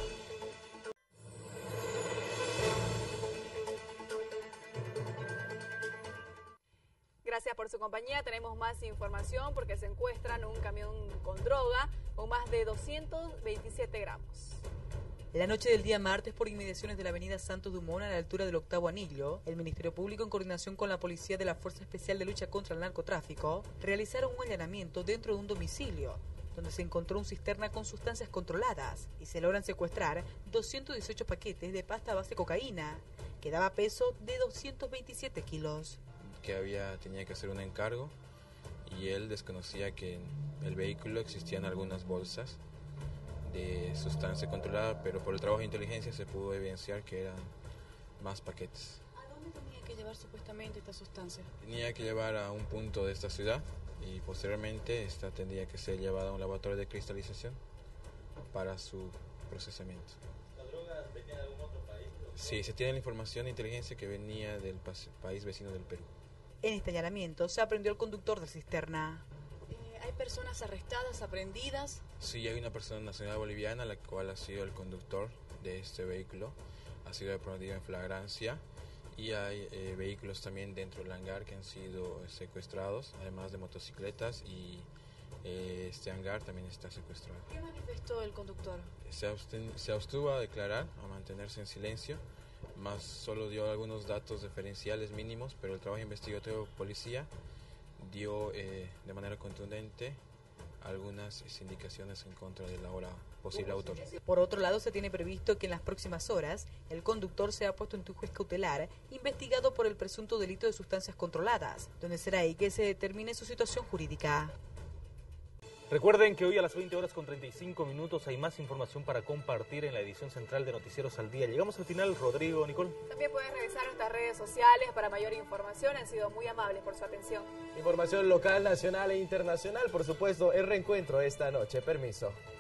Gracias por su compañía. Tenemos más información porque se encuentran un camión con droga con más de doscientos veintisiete gramos. La noche del día martes, por inmediaciones de la avenida Santos Dumont, a la altura del Octavo Anillo, el Ministerio Público, en coordinación con la Policía de la Fuerza Especial de Lucha contra el Narcotráfico, realizaron un allanamiento dentro de un domicilio, donde se encontró un cisterna con sustancias controladas y se logran secuestrar doscientos dieciocho paquetes de pasta a base de cocaína, que daba peso de doscientos veintisiete kilos. Que había tenía que hacer un encargo y él desconocía que en el vehículo existían algunas bolsas de sustancia controlada, pero por el trabajo de inteligencia se pudo evidenciar que eran más paquetes. ¿A dónde tenía que llevar supuestamente esta sustancia? Tenía que llevar a un punto de esta ciudad y posteriormente esta tendría que ser llevada a un laboratorio de cristalización para su procesamiento. ¿La droga venía de algún otro país? Sí, se tiene la información de inteligencia que venía del país vecino del Perú. En este allanamiento se aprendió al conductor de cisterna. Eh, ¿Hay personas arrestadas, aprendidas? Sí, hay una persona de nacionalidad boliviana, la cual ha sido el conductor de este vehículo. Ha sido aprendido en flagrancia y hay eh, vehículos también dentro del hangar que han sido secuestrados, además de motocicletas, y eh, este hangar también está secuestrado. ¿Qué manifestó el conductor? Se, absten- se abstuvo a declarar, a mantenerse en silencio, más solo dio algunos datos referenciales mínimos, pero el trabajo investigativo de policía dio eh, de manera contundente algunas indicaciones en contra del ahora posible autor. Por otro lado, se tiene previsto que en las próximas horas el conductor sea puesto en juez cautelar, investigado por el presunto delito de sustancias controladas, donde será ahí que se determine su situación jurídica. Recuerden que hoy a las veinte horas con treinta y cinco minutos hay más información para compartir en la edición central de Noticieros al Día. Llegamos al final, Rodrigo, Nicole. También pueden revisar nuestras redes sociales para mayor información. Han sido muy amables por su atención. Información local, nacional e internacional, por supuesto, el reencuentro esta noche. Permiso.